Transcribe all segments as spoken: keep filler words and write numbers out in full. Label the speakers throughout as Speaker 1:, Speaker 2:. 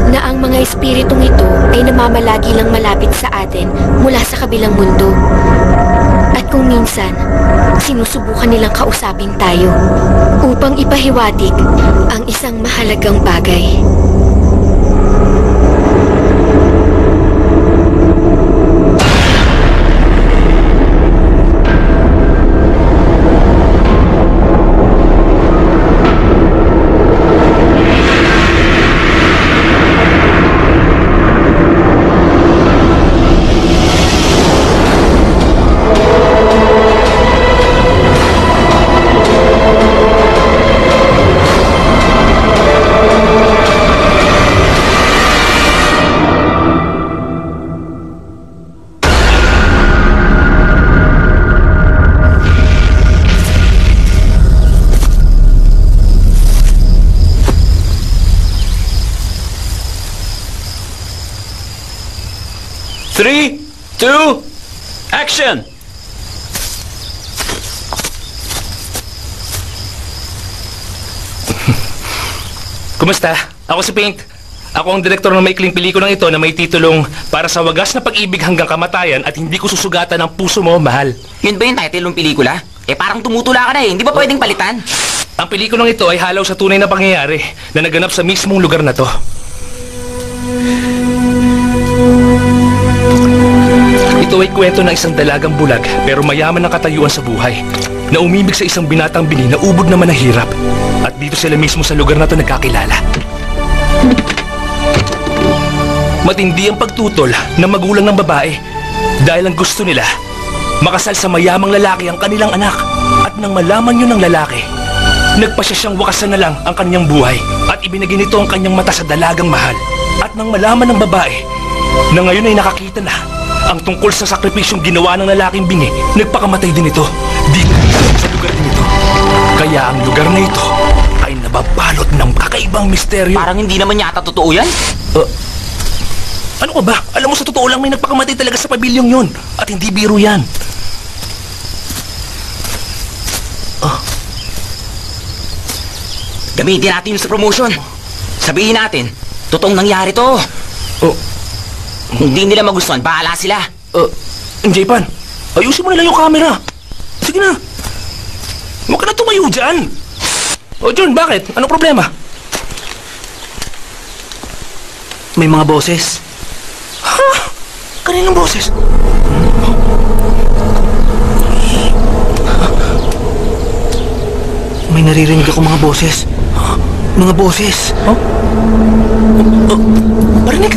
Speaker 1: na ang mga espiritong ito ay namamalagi lang malapit sa atin mula sa kabilang mundo. At kung minsan, sinusubukan nilang kausapin tayo upang ipahiwatig ang isang mahalagang bagay.
Speaker 2: Three, two, action! Kumusta? Ako si Paint. Ako ang direktor ng maikling pelikulang ito na may titulong Para sa Wagas na Pag-ibig Hanggang Kamatayan at Hindi Ko Susugatan ang Puso Mo, Mahal.
Speaker 3: Yun ba yung title ng pelikula? Eh parang tumutula ka na eh, hindi ba pwedeng palitan?
Speaker 2: Ang pelikulang ito ay halaw sa tunay na pangyayari na naganap sa mismong lugar na to. Ito ay kwento ng isang dalagang bulag pero mayaman ng katayuan sa buhay na umibig sa isang binatang bini na ubod naman ng hirap. At dito sila mismo sa lugar na to nagkakilala. Matindi ang pagtutol ng magulang ng babae dahil ang gusto nila makasal sa mayamang lalaki ang kanilang anak. At nang malaman yun ng lalaki, nagpasya siyang wakasan na lang ang kanyang buhay at ibinigay nito ang kanyang mata sa dalagang mahal. At nang malaman ng babae na ngayon ay nakakita na ang tungkol sa sakripisyong ginawa ng lalaking bingi, nagpakamatay din ito. Dito sa lugar din ito. Kaya ang lugar na ito ay nababalot ng kakaibang misteryo.
Speaker 3: Parang hindi naman yata totoo yan.
Speaker 2: Uh, ano ka ba? Alam mo, sa totoo lang may nagpakamatay talaga sa pabilyong yun. At hindi biro yan. Oh.
Speaker 3: Gamitin natin yun sa promotion. Sabihin natin, totoong nangyari to.
Speaker 2: Oh.
Speaker 3: Hindi nila magustuhan, bahala sila.
Speaker 2: Uh, J-Pan, ayusin mo na lang yung camera. Sige na. Huwag ka na tumayo dyan. O, John, bakit? Anong problema?
Speaker 4: May mga boses.
Speaker 2: Ha? Kaninong boses?
Speaker 4: May naririnig ako mga boses. Mga boses.
Speaker 2: Huh? Oh, parinig.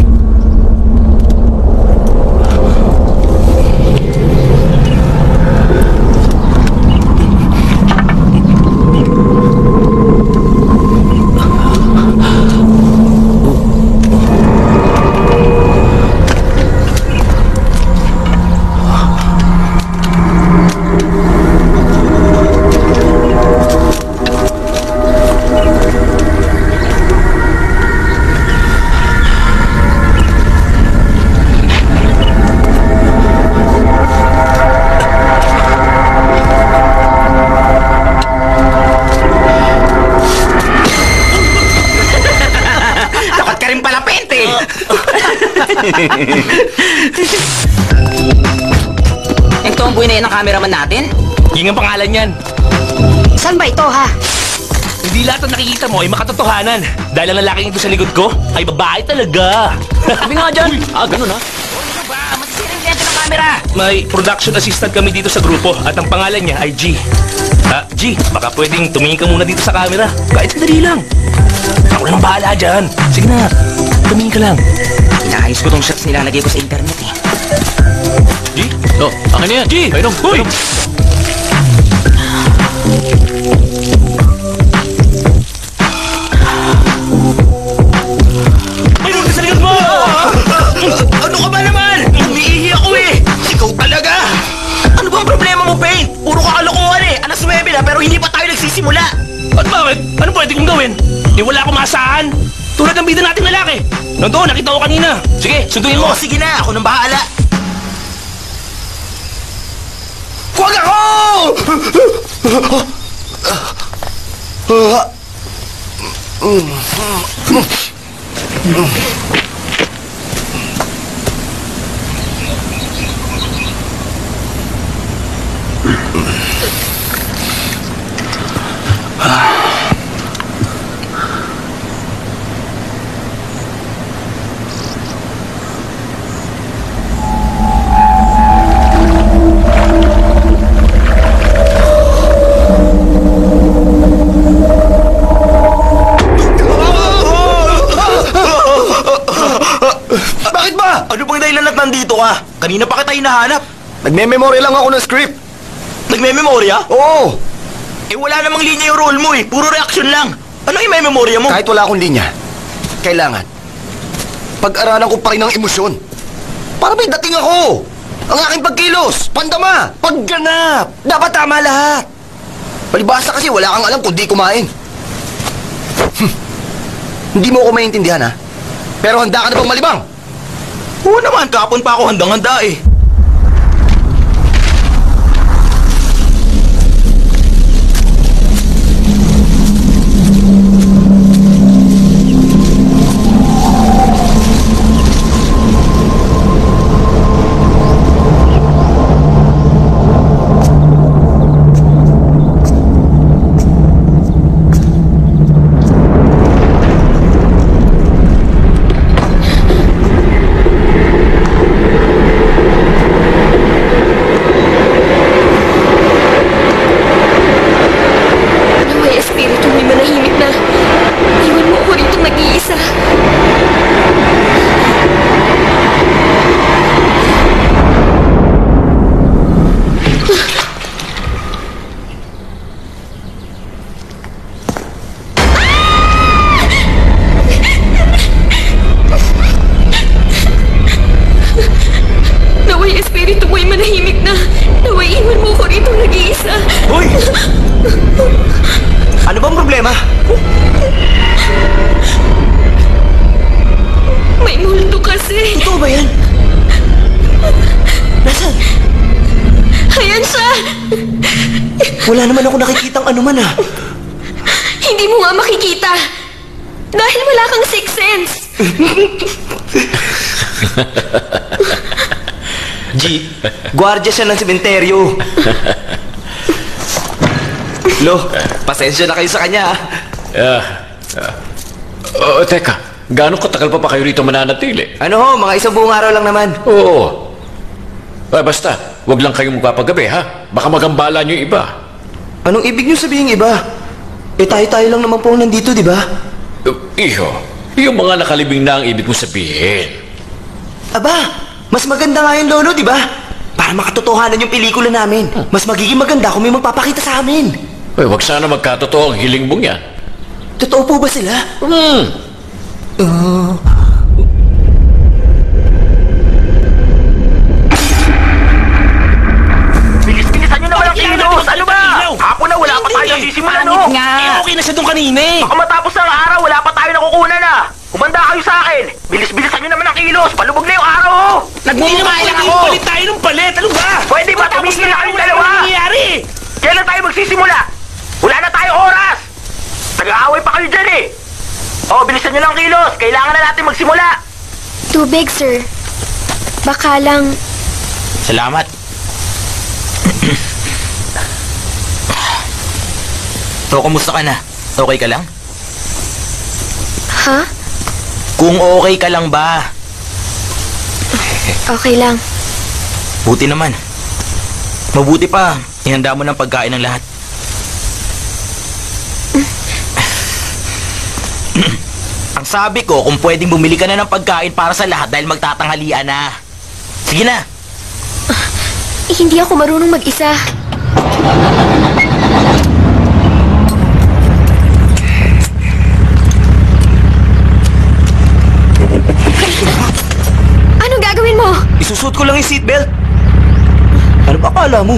Speaker 3: Yung tomboy na yan ang cameraman natin?
Speaker 2: Yung ang pangalan yan.
Speaker 1: Saan ba ito, ha?
Speaker 2: Hindi lahat ng nakikita mo ay makatotohanan. Dahil ang lalaking ito sa likod ko ay babae talaga.
Speaker 3: Sabi nga dyan.
Speaker 2: Ah, ganun ha?
Speaker 3: Ano ba? Masisirin lente ng camera.
Speaker 2: May production assistant kami dito sa grupo at ang pangalan niya ay G. Ah, G, baka pwedeng tumingin ka muna dito sa camera. Kahit sandali lang. Ako na nang bahala dyan. Sige na, tumingin ka lang.
Speaker 3: Inaayos ko tong shots nilalagay ko sa internet eh.
Speaker 2: G? Oh, akin na yan. G! Ayun, huy! Ayun, sa likod mo!
Speaker 3: Ano ka ba naman? Umiihi ako eh! Ikaw talaga! Ano ba ang problema mo, Paint? Puro ka kalokohan eh! Alas nuwebe na pero hindi pa tayo nagsisimula!
Speaker 2: At bakit? Ano pwede kong gawin? Di wala akong maasahan. Tulad ng bida nating lalaki. Nandoon, nakita ko kanina. Sige, sunduin mo.
Speaker 3: Oo, sige na! Ako nang bahala! Huwag ako! Bakit ba? Ano bang dahilan at nandito ka? Kanina pa kita hinahanap.
Speaker 5: Nagme-memory lang ako ng script.
Speaker 3: Nagme-memorya?
Speaker 5: Oo,
Speaker 3: Eh wala namang linya yung role mo eh. Puro reaction lang. Ano yung may memorya mo?
Speaker 5: kahit wala akong linya. Kailangan. Pag-aralan ko pa rin ang emosyon. Para may dating ako. Ang aking pagkilos, pandama, pagganap. Dapat tama lahat. Palibasa kasi wala kang alam kung di kumain. Hmm. Hindi mo ako maintindihan, ha? Pero handa ka na bang malibang?
Speaker 3: Oo naman, kapon pa ako handang-handa eh.
Speaker 1: Naway espiritu may manahimik na. Iwan mo ako rito nag-iisa. Naway espiritu mo'y manahimik na. Naway iwan mo ako rito nag-iisa.
Speaker 3: Hoy! Ano bang problema?
Speaker 1: May multo kasi.
Speaker 3: Totoo ba yan? Nasaan?
Speaker 1: Ayan siya.
Speaker 3: Wala naman ako nakikitang anuman ah.
Speaker 1: Hindi mo nga makikita. Dahil wala kang sixth sense.
Speaker 3: G, gwardiya siya ng sementeryo. Lo, pasensya na kayo sa kanya ah.
Speaker 6: Ah, ah. Oh, teka, gaano katagal pa pa kayo rito mananatili?
Speaker 3: Ano ho, mga isang buong araw lang naman.
Speaker 6: Oo. Ah, basta, wag lang kayong magpapagabi, ha? Baka magambala niyo yung iba.
Speaker 3: Anong ibig niyo sabihin iba? Eh tayo-tayo lang naman po nandito, di ba?
Speaker 6: Uh, iho, yung mga nakalibing na ang ibig mo sabihin.
Speaker 3: Aba, mas maganda nga yun, Lolo, di ba? Para makatotohanan yung pelikula namin. Mas magiging maganda kung may magpapakita sa amin.
Speaker 6: Uy, wag sana magkatotoo ang hiling mong yan.
Speaker 3: Totoo po ba sila?
Speaker 6: Hmm.
Speaker 3: Uh... Bilis-bilisan nyo naman ang kilos! Ano ba? Hapon na, wala pa tayo sisimulan, no?
Speaker 2: Eh, okay na siya doon kanina eh.
Speaker 3: Baka matapos ng araw, wala pa tayo nakukunan na. Kumanda kayo sa akin. Bilis-bilisan nyo naman ang kilos. Palubog na yung araw, oh.
Speaker 2: Nagmumaya ako. Palit tayo ng palit. Ano ba?
Speaker 3: Pwede ba tumigil na kayong dalawa?
Speaker 2: Ano nangyayari?
Speaker 3: Kailan tayo magsisimula? Wala na tayo oras. Nag-aaway pa kayo dyan eh. Oh, bilisan nyo lang ang kilos. Kailangan na natin magsimula.
Speaker 1: Tubig, sir. Baka lang...
Speaker 3: Salamat. So, kumusta ka na? Okay ka lang?
Speaker 1: Ha?
Speaker 3: Kung okay ka lang ba?
Speaker 1: Okay lang.
Speaker 3: Buti naman. Mabuti pa, ihanda mo ng pagkain ng lahat. Ang sabi ko, kung pwedeng bumili ka na ng pagkain para sa lahat dahil magtatanghalian na. Sige na.
Speaker 1: Eh, hindi ako marunong mag-isa. Anong gagawin mo?
Speaker 3: Isusuot ko lang yung seatbelt. Ano ba akala mo?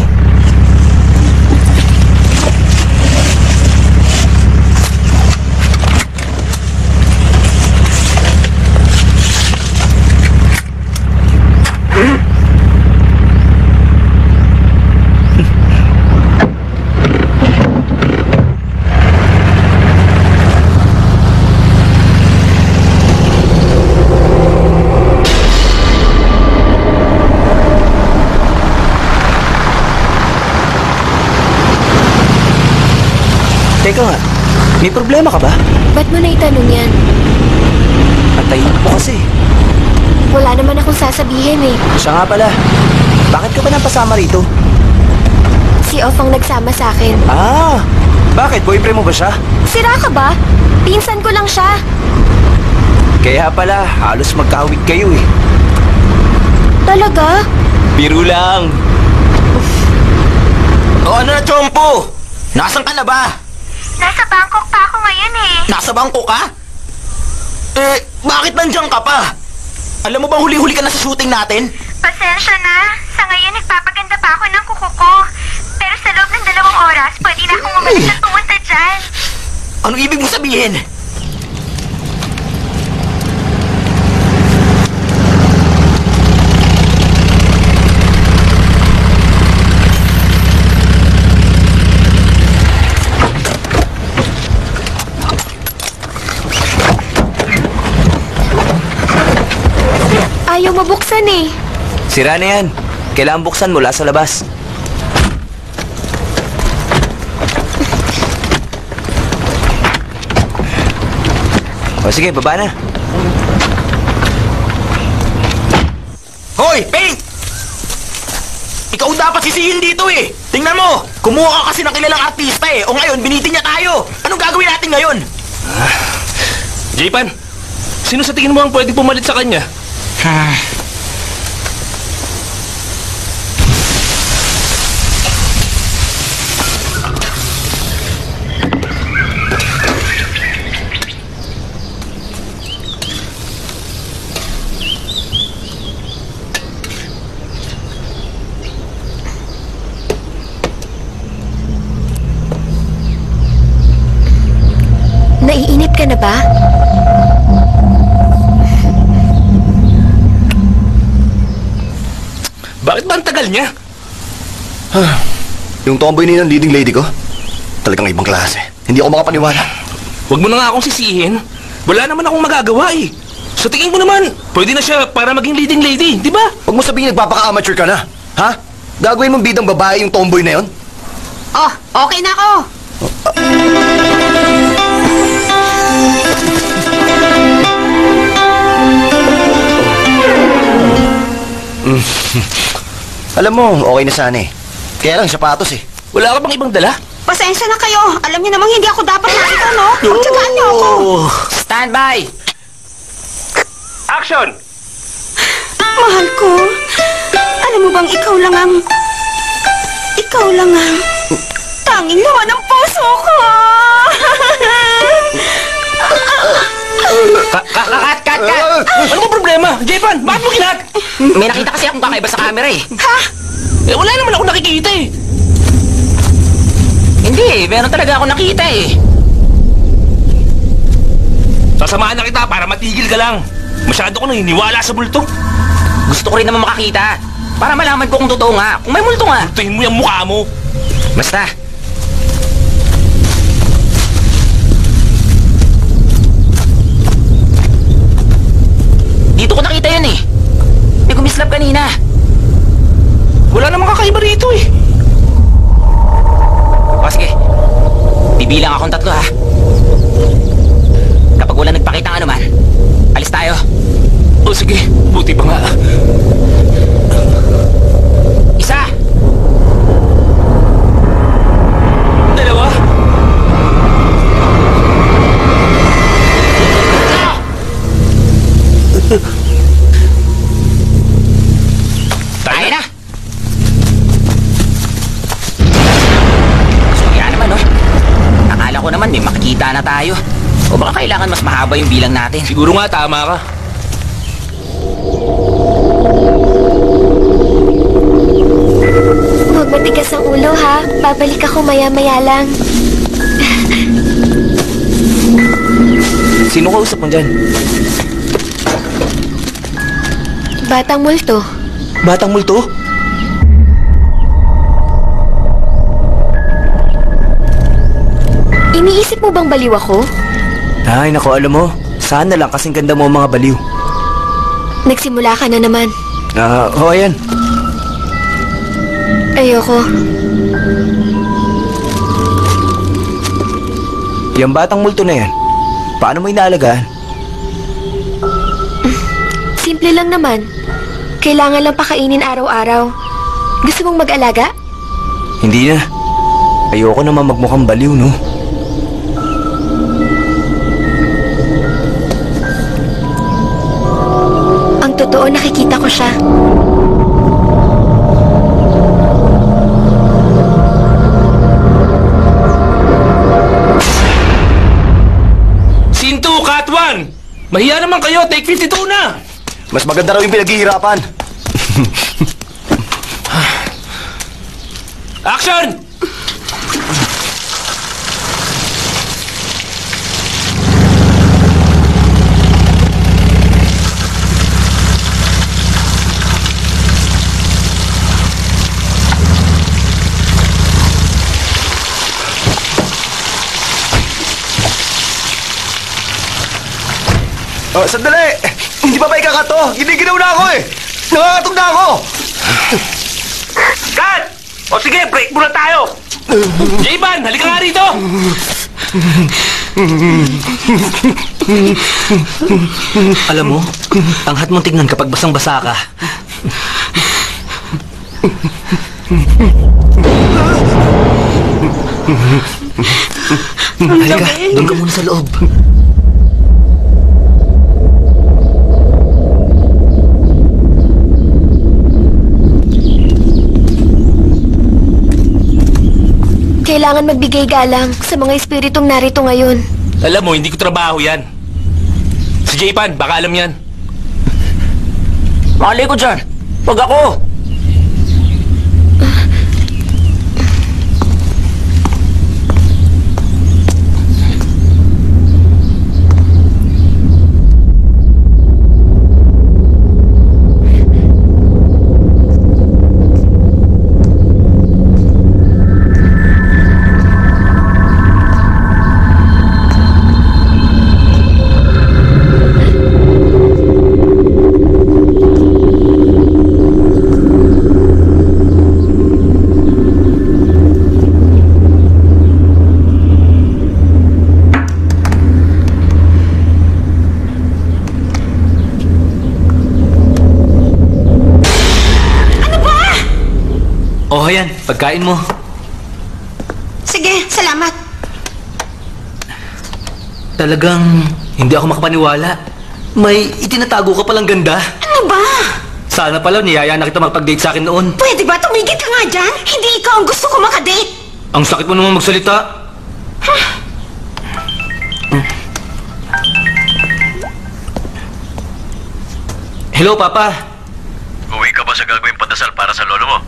Speaker 4: Teka nga, may problema ka ba?
Speaker 1: Ba't mo naitanong yan?
Speaker 4: Antayin mo kasi.
Speaker 1: Wala naman akong sasabihin eh.
Speaker 4: Siya nga pala. Bakit ka ba napasama rito?
Speaker 1: Si Off ang nagsama sa akin.
Speaker 4: Ah, bakit? Boyfriend mo ba siya?
Speaker 1: Sira ka ba? Pinsan ko lang siya.
Speaker 4: Kaya pala, halos magkahawig kayo eh.
Speaker 1: Talaga?
Speaker 4: Biro lang.
Speaker 3: O ano na, Chompo? Nasaan ka na ba?
Speaker 7: Nasa Bangkok pa ako ngayon eh.
Speaker 3: Nasa bangko ka? Eh, bakit nandiyan ka pa? Alam mo bang huli-huli ka na sa shooting natin?
Speaker 7: Pasensya na. Sa ngayon nagpapaganda pa ako ng kuko ko. Pero sa loob ng dalawang oras, pwede na akong umalis at pumunta dyan.
Speaker 3: Anong ibig mong sabihin?
Speaker 1: Ayaw mabuksan eh.
Speaker 4: Sira na yan. Kailangan buksan mula sa labas. O sige, baba na.
Speaker 3: Hoy, Paint! Ikaw dapat sisihin dito eh! Tingnan mo! Kumuha ka kasi ng kilalang artista eh! O ngayon, binitin niya tayo! Anong gagawin natin ngayon?
Speaker 2: J-Pan, sino sa tingin mo ang pwede pumalit sa kanya?
Speaker 1: Naiinip ka na ba?
Speaker 2: Bakit ba ang tagal niya?
Speaker 5: Yung tomboy na yun ang leading lady ko, talagang ibang klase. Hindi ako makapaniwala.
Speaker 2: Huwag mo na nga akong sisihin. Wala naman akong magagawa eh. Sa tingin mo naman, pwede na siya para maging leading lady, di ba?
Speaker 5: Huwag mo sabihin nagpapaka-amateur ka na. Ha? Gagawin mong bidang babae yung tomboy na yun?
Speaker 7: Oh, okay na ako.
Speaker 5: Alam mo, okay na sana eh. Kaya lang, sapatos eh.
Speaker 2: Wala ka bang ibang dala?
Speaker 7: Pasensya na kayo. Alam niyo namang hindi ako dapat nakita, no? Pagtsagaan niyo ako.
Speaker 3: Stand by!
Speaker 2: Action!
Speaker 7: Mahal ko, alam mo bang ikaw lang ang... Ikaw lang ang... Tanging laman ng puso ko!
Speaker 3: Kat, kat, kat, kat!
Speaker 2: Ano ba problema? J-Pan, bakit mo kinat?
Speaker 3: May nakita kasi akong kakaiba sa camera eh.
Speaker 7: Ha?
Speaker 2: Eh, wala naman ako nakikita eh.
Speaker 3: Hindi, meron talaga ako nakita eh.
Speaker 2: Sasamahan na kita para matigil ka lang. Masyado ko naniniwala sa multo.
Speaker 3: Gusto ko rin naman makakita. Para malaman ko kung totoo nga. Kung may multo nga.
Speaker 2: Tingin mo yung mukha mo.
Speaker 3: Basta. Dito ko nakita yun eh. May kumislap kanina.
Speaker 2: Wala namang kakaiba rito eh.
Speaker 3: O sige. Bibilang akong tatlo ha. Kapag wala nagpakita ng anuman, alis tayo.
Speaker 2: O sige, buti pa nga.
Speaker 3: Isa!
Speaker 2: Dalawa.
Speaker 3: Tayo na! Kaya naman no. Akala ko naman may makikita na tayo. O baka kailangan mas mahaba yung bilang natin.
Speaker 2: Siguro nga tama ka.
Speaker 1: Huwag matigas ang ulo ha. Babalik ako maya-maya lang.
Speaker 4: Sino kausap mo dyan?
Speaker 1: Batang multo.
Speaker 4: Batang multo?
Speaker 1: Iniisip mo bang baliw ako?
Speaker 4: Ay, nako, alam mo. Sana lang kasing ganda mo ang mga baliw.
Speaker 1: Nagsimula ka na naman.
Speaker 4: Ah, uh, oh, ayan.
Speaker 1: Ayoko.
Speaker 4: Yung batang multo na yan, paano mo inaalagaan?
Speaker 1: Simple lang naman. Kailangan lang pakainin araw-araw. Gusto mong mag-alaga?
Speaker 4: Hindi na. Ayoko naman magmukhang baliw, no?
Speaker 1: Ang totoo, nakikita ko siya.
Speaker 2: Scene two, cut one! Mahiya naman kayo, take fifty-two na!
Speaker 5: Mas maganda raw yung pinaghihirapan.
Speaker 2: Action!
Speaker 5: Oh, sandali! Hindi pa ba ikakato? Giniginaw na ako eh! Nakakatog na ako!
Speaker 2: Cut! O sige, break muna tayo! J-Ban, halika nga rito!
Speaker 4: Alam mo, ang hat mong tignan kapag basang-basa ka. Halika, doon ka muna sa loob.
Speaker 1: Kailangan magbigay galang sa mga espiritong narito ngayon.
Speaker 2: Alam mo, hindi ko trabaho yan. Si J-Pan, baka alam yan.
Speaker 3: Mali ko dyan. Wag ako.
Speaker 4: Oh, yan. Pagkain mo.
Speaker 7: Sige, salamat.
Speaker 4: Talagang hindi ako makapaniwala. May itinatago ka palang ganda.
Speaker 7: Ano ba?
Speaker 4: Sana pala niyaya na kita magpag-date sa akin noon.
Speaker 7: Pwede ba tumigil ka nga dyan? Hindi ikaw ang gusto ko makadate.
Speaker 4: Ang sakit mo naman magsalita. Hello, Papa.
Speaker 6: Uwi ka ba sa gagawing pandasal para sa lolo mo?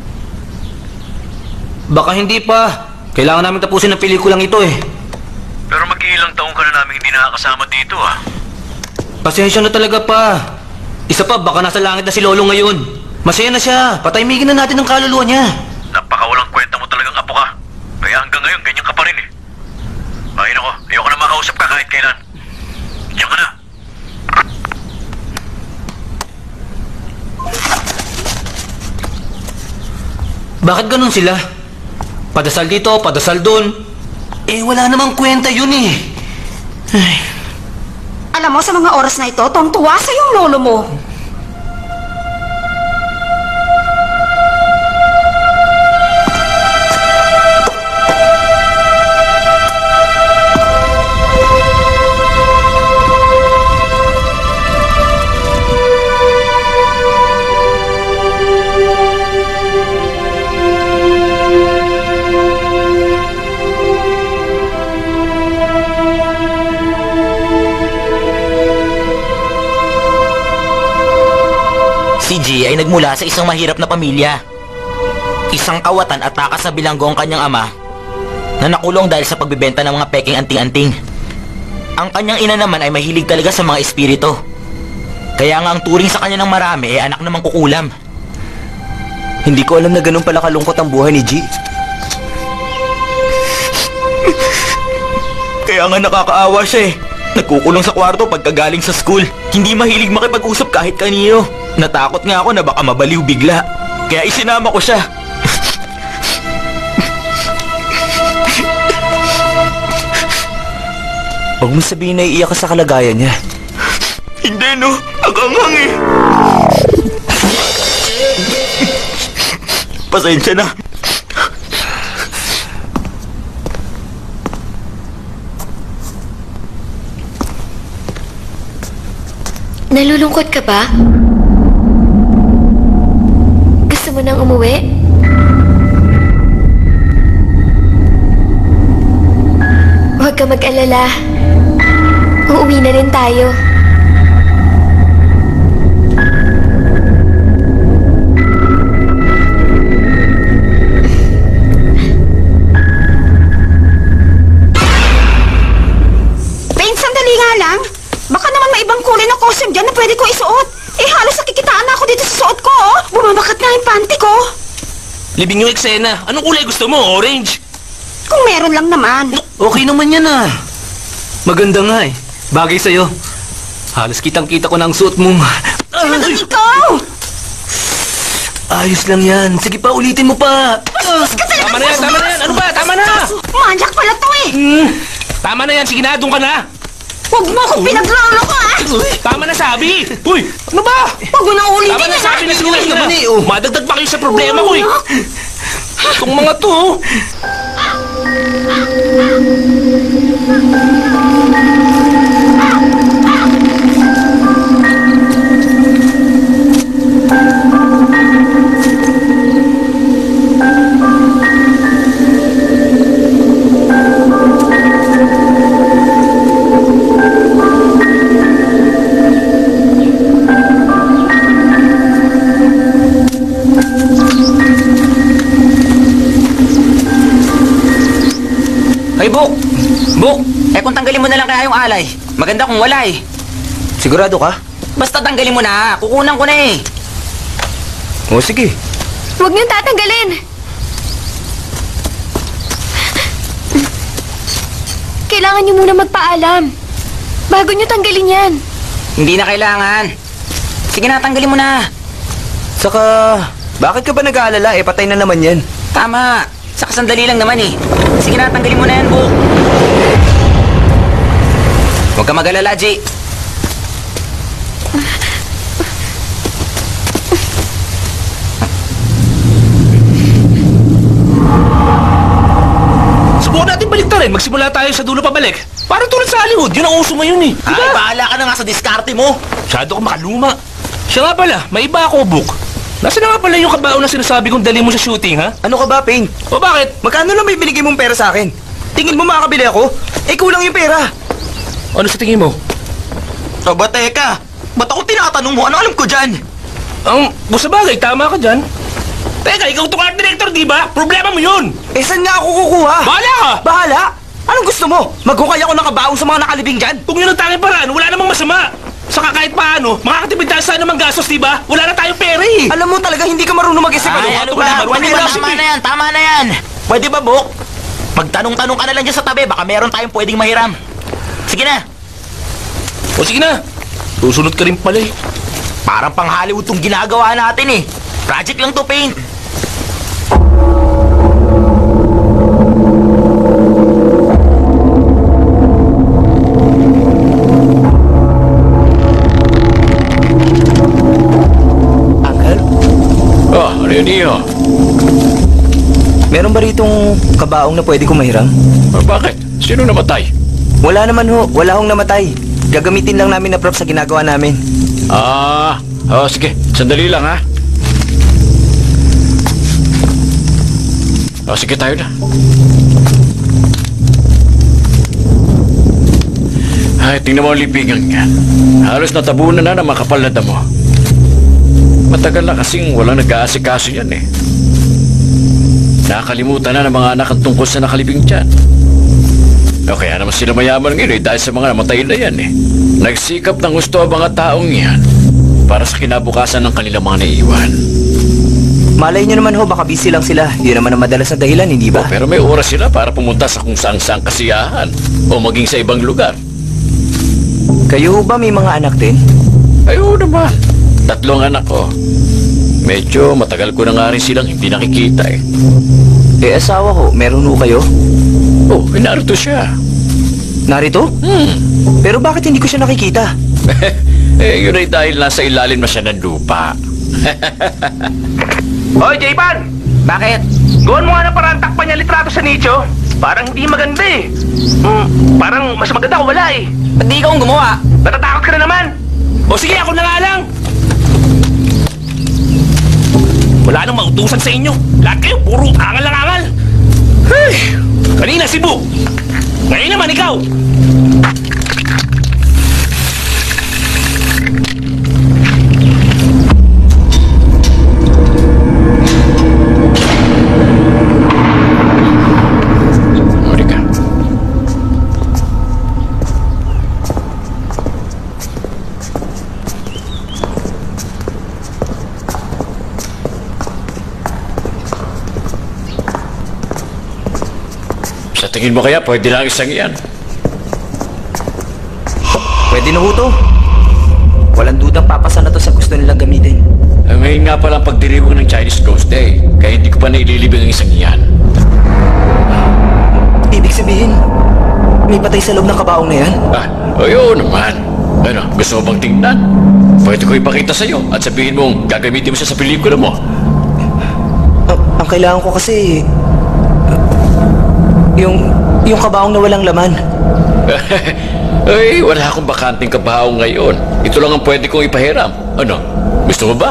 Speaker 4: Baka hindi pa. Kailangan namin tapusin ang pelikulang ito eh.
Speaker 6: Pero mag-iilang taong ka na namin hindi nakakasama dito ah.
Speaker 4: Pasensya na talaga pa. Isa pa, baka nasa langit na si Lolo ngayon. Masaya na siya. Patahimigin na natin ang kaluluwa niya.
Speaker 6: Napakawalang kwenta mo talagang apo ka. Kaya hanggang ngayon, ganyan ka pa rin eh. Ay nako, ayoko na makausap ka kahit kailan. Diyan ka na.
Speaker 4: Bakit ganun sila? Padasal dito, padasal doon. Eh, wala namang kwenta yun eh. Ay.
Speaker 7: Alam mo, sa mga oras na ito, tuwang-tuwa sa yung lolo mo.
Speaker 3: Si G ay nagmula sa isang mahirap na pamilya. Isang kawatan at takas na bilanggo ang kanyang ama na nakulong dahil sa pagbebenta ng mga peking anting-anting. Ang kanyang ina naman ay mahilig talaga sa mga espiritu. Kaya nga ang turing sa kanya ng marami ay anak na mangkukulam.
Speaker 4: Hindi ko alam na ganun pala kalungkot ang buhay ni G. Kaya nga nakakaawa siya eh. Nagkukulong sa kwarto pagkagaling sa school. Hindi mahilig makipag-usap kahit kanino. Natakot nga ako na baka mabaliw bigla. Kaya isinama ko siya. Huwag mo sabihin na iiyak ka sa kalagayan niya.
Speaker 3: Hindi no, nakangang eh. Pasensya na.
Speaker 1: Nalulungkot ka ba? Gusto mo nang umuwi? Huwag ka mag-alala. Uuwi na rin tayo.
Speaker 7: Pain, sandali nga lang. Baka naman may ibang kulay na costume dyan na pwede ko isuot. Eh, halos nakikitaan na ako dito sa suot ko, oh. Bumabakat na yung panty ko.
Speaker 2: Libing yung eksena. Anong kulay gusto mo? Orange?
Speaker 7: Kung meron lang naman.
Speaker 8: Okay naman yan ah. Maganda nga eh. Bagay sa'yo. Halos kitang-kita ko na ang suot mong...
Speaker 7: Sinagot ikaw!
Speaker 8: Ayos lang yan. Sige pa, ulitin mo pa.
Speaker 7: Bastos ka talaga!
Speaker 2: Tama na yan, tama na yan. Ano ba? Tama na!
Speaker 7: Manyak pala to eh!
Speaker 2: Hmm, tama na yan. Sige na, doon ka na.
Speaker 7: Huwag mo akong pinaglolo ko ah!
Speaker 2: Tama na sabi. Uy, ano ba?
Speaker 7: Huwag mo nang ulitin
Speaker 2: Tama na
Speaker 7: yan
Speaker 2: sabi
Speaker 7: ah!
Speaker 2: na sige na, sige na.
Speaker 8: naman eh, oh.
Speaker 2: Madagdag pa kayo sa problema ko eh. Itong mga to, oh.
Speaker 4: Ay, Buk! Buk! Eh kung tanggalin mo na lang kaya yung alay. Maganda kung wala eh.
Speaker 8: Sigurado ka?
Speaker 4: Basta tanggalin mo na. Kukunan ko na eh.
Speaker 8: O sige.
Speaker 1: Huwag niyong tatanggalin. Kailangan niyo muna magpaalam. Bago niyo tanggalin yan.
Speaker 4: Hindi na kailangan. Sige na, tanggalin mo na.
Speaker 8: Saka, bakit ka ba nag-aalala? Eh, patay na naman yan.
Speaker 4: Tama. Saka sandali lang naman eh. Sige na, tanggalin mo na yan, Buk. Huwag ka mag-alala, G.
Speaker 2: Subukan natin baliktarin. Magsimula tayo sa dulo pabalik. Parang tulad sa Hollywood. Yun ang uso ngayon eh. Diba?
Speaker 3: Ay, bahala ka na nga sa diskarte mo.
Speaker 2: Masyado ka makaluma. Siya nga pala, may iba ako, Book. Nasaan na nga pala yung kabaon na sinasabi kong dali mo sa shooting, ha?
Speaker 8: Ano ka ba, Ping?
Speaker 2: O bakit?
Speaker 8: Magkano lang may binigay mong pera sa akin? Tingin mo makakabili ako? Eh, kulang yung pera.
Speaker 2: Ano sa tingin mo?
Speaker 3: Aba, teka. Ba't ako tinatanong mo? Ano alam ko dyan?
Speaker 2: Ang, um, sa bagay, tama ka dyan. Teka, ikaw itong art director, di ba? Problema mo yun!
Speaker 8: Eh, saan nga ako kukuha?
Speaker 2: Bahala ka!
Speaker 8: Bahala? Anong gusto mo? Maghukay ako ng kabaong sa mga nakalibing dyan?
Speaker 2: Kung yun ang tanging paraan, wala namang masama. Saka kahit paano, makakatipid tayo sa anumang gastos, di ba? Wala na tayong pera eh.
Speaker 8: Alam mo talaga hindi ka marunong mag-isip.
Speaker 3: Ay,
Speaker 8: ano?
Speaker 3: ano
Speaker 2: wala,
Speaker 3: ba?
Speaker 2: wala,
Speaker 3: Pwede
Speaker 2: wala,
Speaker 3: ba?
Speaker 2: wala,
Speaker 3: Tama
Speaker 2: wala.
Speaker 3: na yan, tama na yan. Pwede ba, Buk? Magtanong-tanong ka na lang dyan sa tabi. Baka meron tayong pwedeng mahiram. Sige na.
Speaker 2: O sige na. Susunod ka rin pala eh.
Speaker 3: Parang pang Hollywood tong ginagawa natin eh. Project lang to, Paint.
Speaker 8: Uncle,
Speaker 6: Ah, ano yun iyo?
Speaker 8: meron ba ritong kabaong na pwede kong mahiram?
Speaker 6: Ah, bakit? Sino namatay?
Speaker 8: Wala naman ho. Wala hong namatay. Gagamitin lang namin na prop sa ginagawa namin.
Speaker 6: Ah, oh, sige. Sandali lang, ha? Oh, sige, tayo na. Ay, tingnan mo ang libingan niya. Halos natabunan na ng makapal na damo. Matagal na kasing walang nag-aasikaso yan eh. Nakakalimutan na ng mga anak ang tungkol sa nakalibing dyan. O kaya naman sila mayaman ngayon eh, dahil sa mga namatay na yan eh. Nagsikap ng gusto ang mga taong yan para sa kinabukasan ng kanilang mga naiiwan.
Speaker 8: Malay nyo naman ho, baka busy lang sila. Yun naman ang madalas na dahilan, hindi ba?
Speaker 6: O, pero may oras sila para pumunta sa kung saan-saan kasiyahan o maging sa ibang lugar.
Speaker 8: Kayo ho ba may mga anak din?
Speaker 6: Ay, oo naman. Tatlong anak ko. Medyo matagal ko na nga rin silang hindi nakikita eh.
Speaker 8: Eh, asawa ho, meron ho kayo?
Speaker 6: Oh, inarito siya.
Speaker 8: Narito?
Speaker 6: Hmm.
Speaker 8: Pero bakit hindi ko siya nakikita?
Speaker 6: Eh, yun ay dahil nasa ilalim na siya ng lupa.
Speaker 2: Hoy, J-Pan!
Speaker 3: Bakit?
Speaker 2: Gawin mo nga na parang takpan niya litrato sa nicho. Parang hindi maganda eh. Hmm, parang mas maganda kung wala eh.
Speaker 3: Ba't di ikaw ang gumawa?
Speaker 2: Natatakot ka na naman. O sige, ako na nga lang. Wala nang mautusan sa inyo. Lahat kayo, puro angal lang angal. Hey, kanina si Bu. Ngayon naman ikaw.
Speaker 6: Monica. Sa tingin mo kaya pwede lang isang iyan?
Speaker 8: Pwede na ho to. Walang dudang papasa na to sa gusto nilang gamitin.
Speaker 6: Eh, ngayon nga pala ang pagdiriwang ng Chinese Ghost Day, kaya hindi ko pa naililibing ang isang iyan.
Speaker 8: Ibig sabihin, may patay sa loob ng kabaong na yan?
Speaker 6: Ah, oo naman. Ano, gusto mo bang tingnan? Pwede ko ipakita sa'yo at sabihin mong gagamitin mo siya sa pelikula mo.
Speaker 8: Ah, ang kailangan ko kasi... ah, yung... yung kabaong na walang laman.
Speaker 6: Ay, wala akong bakanting kabaong ngayon. Ito lang ang pwede kong ipahiram. Ano, gusto mo ba?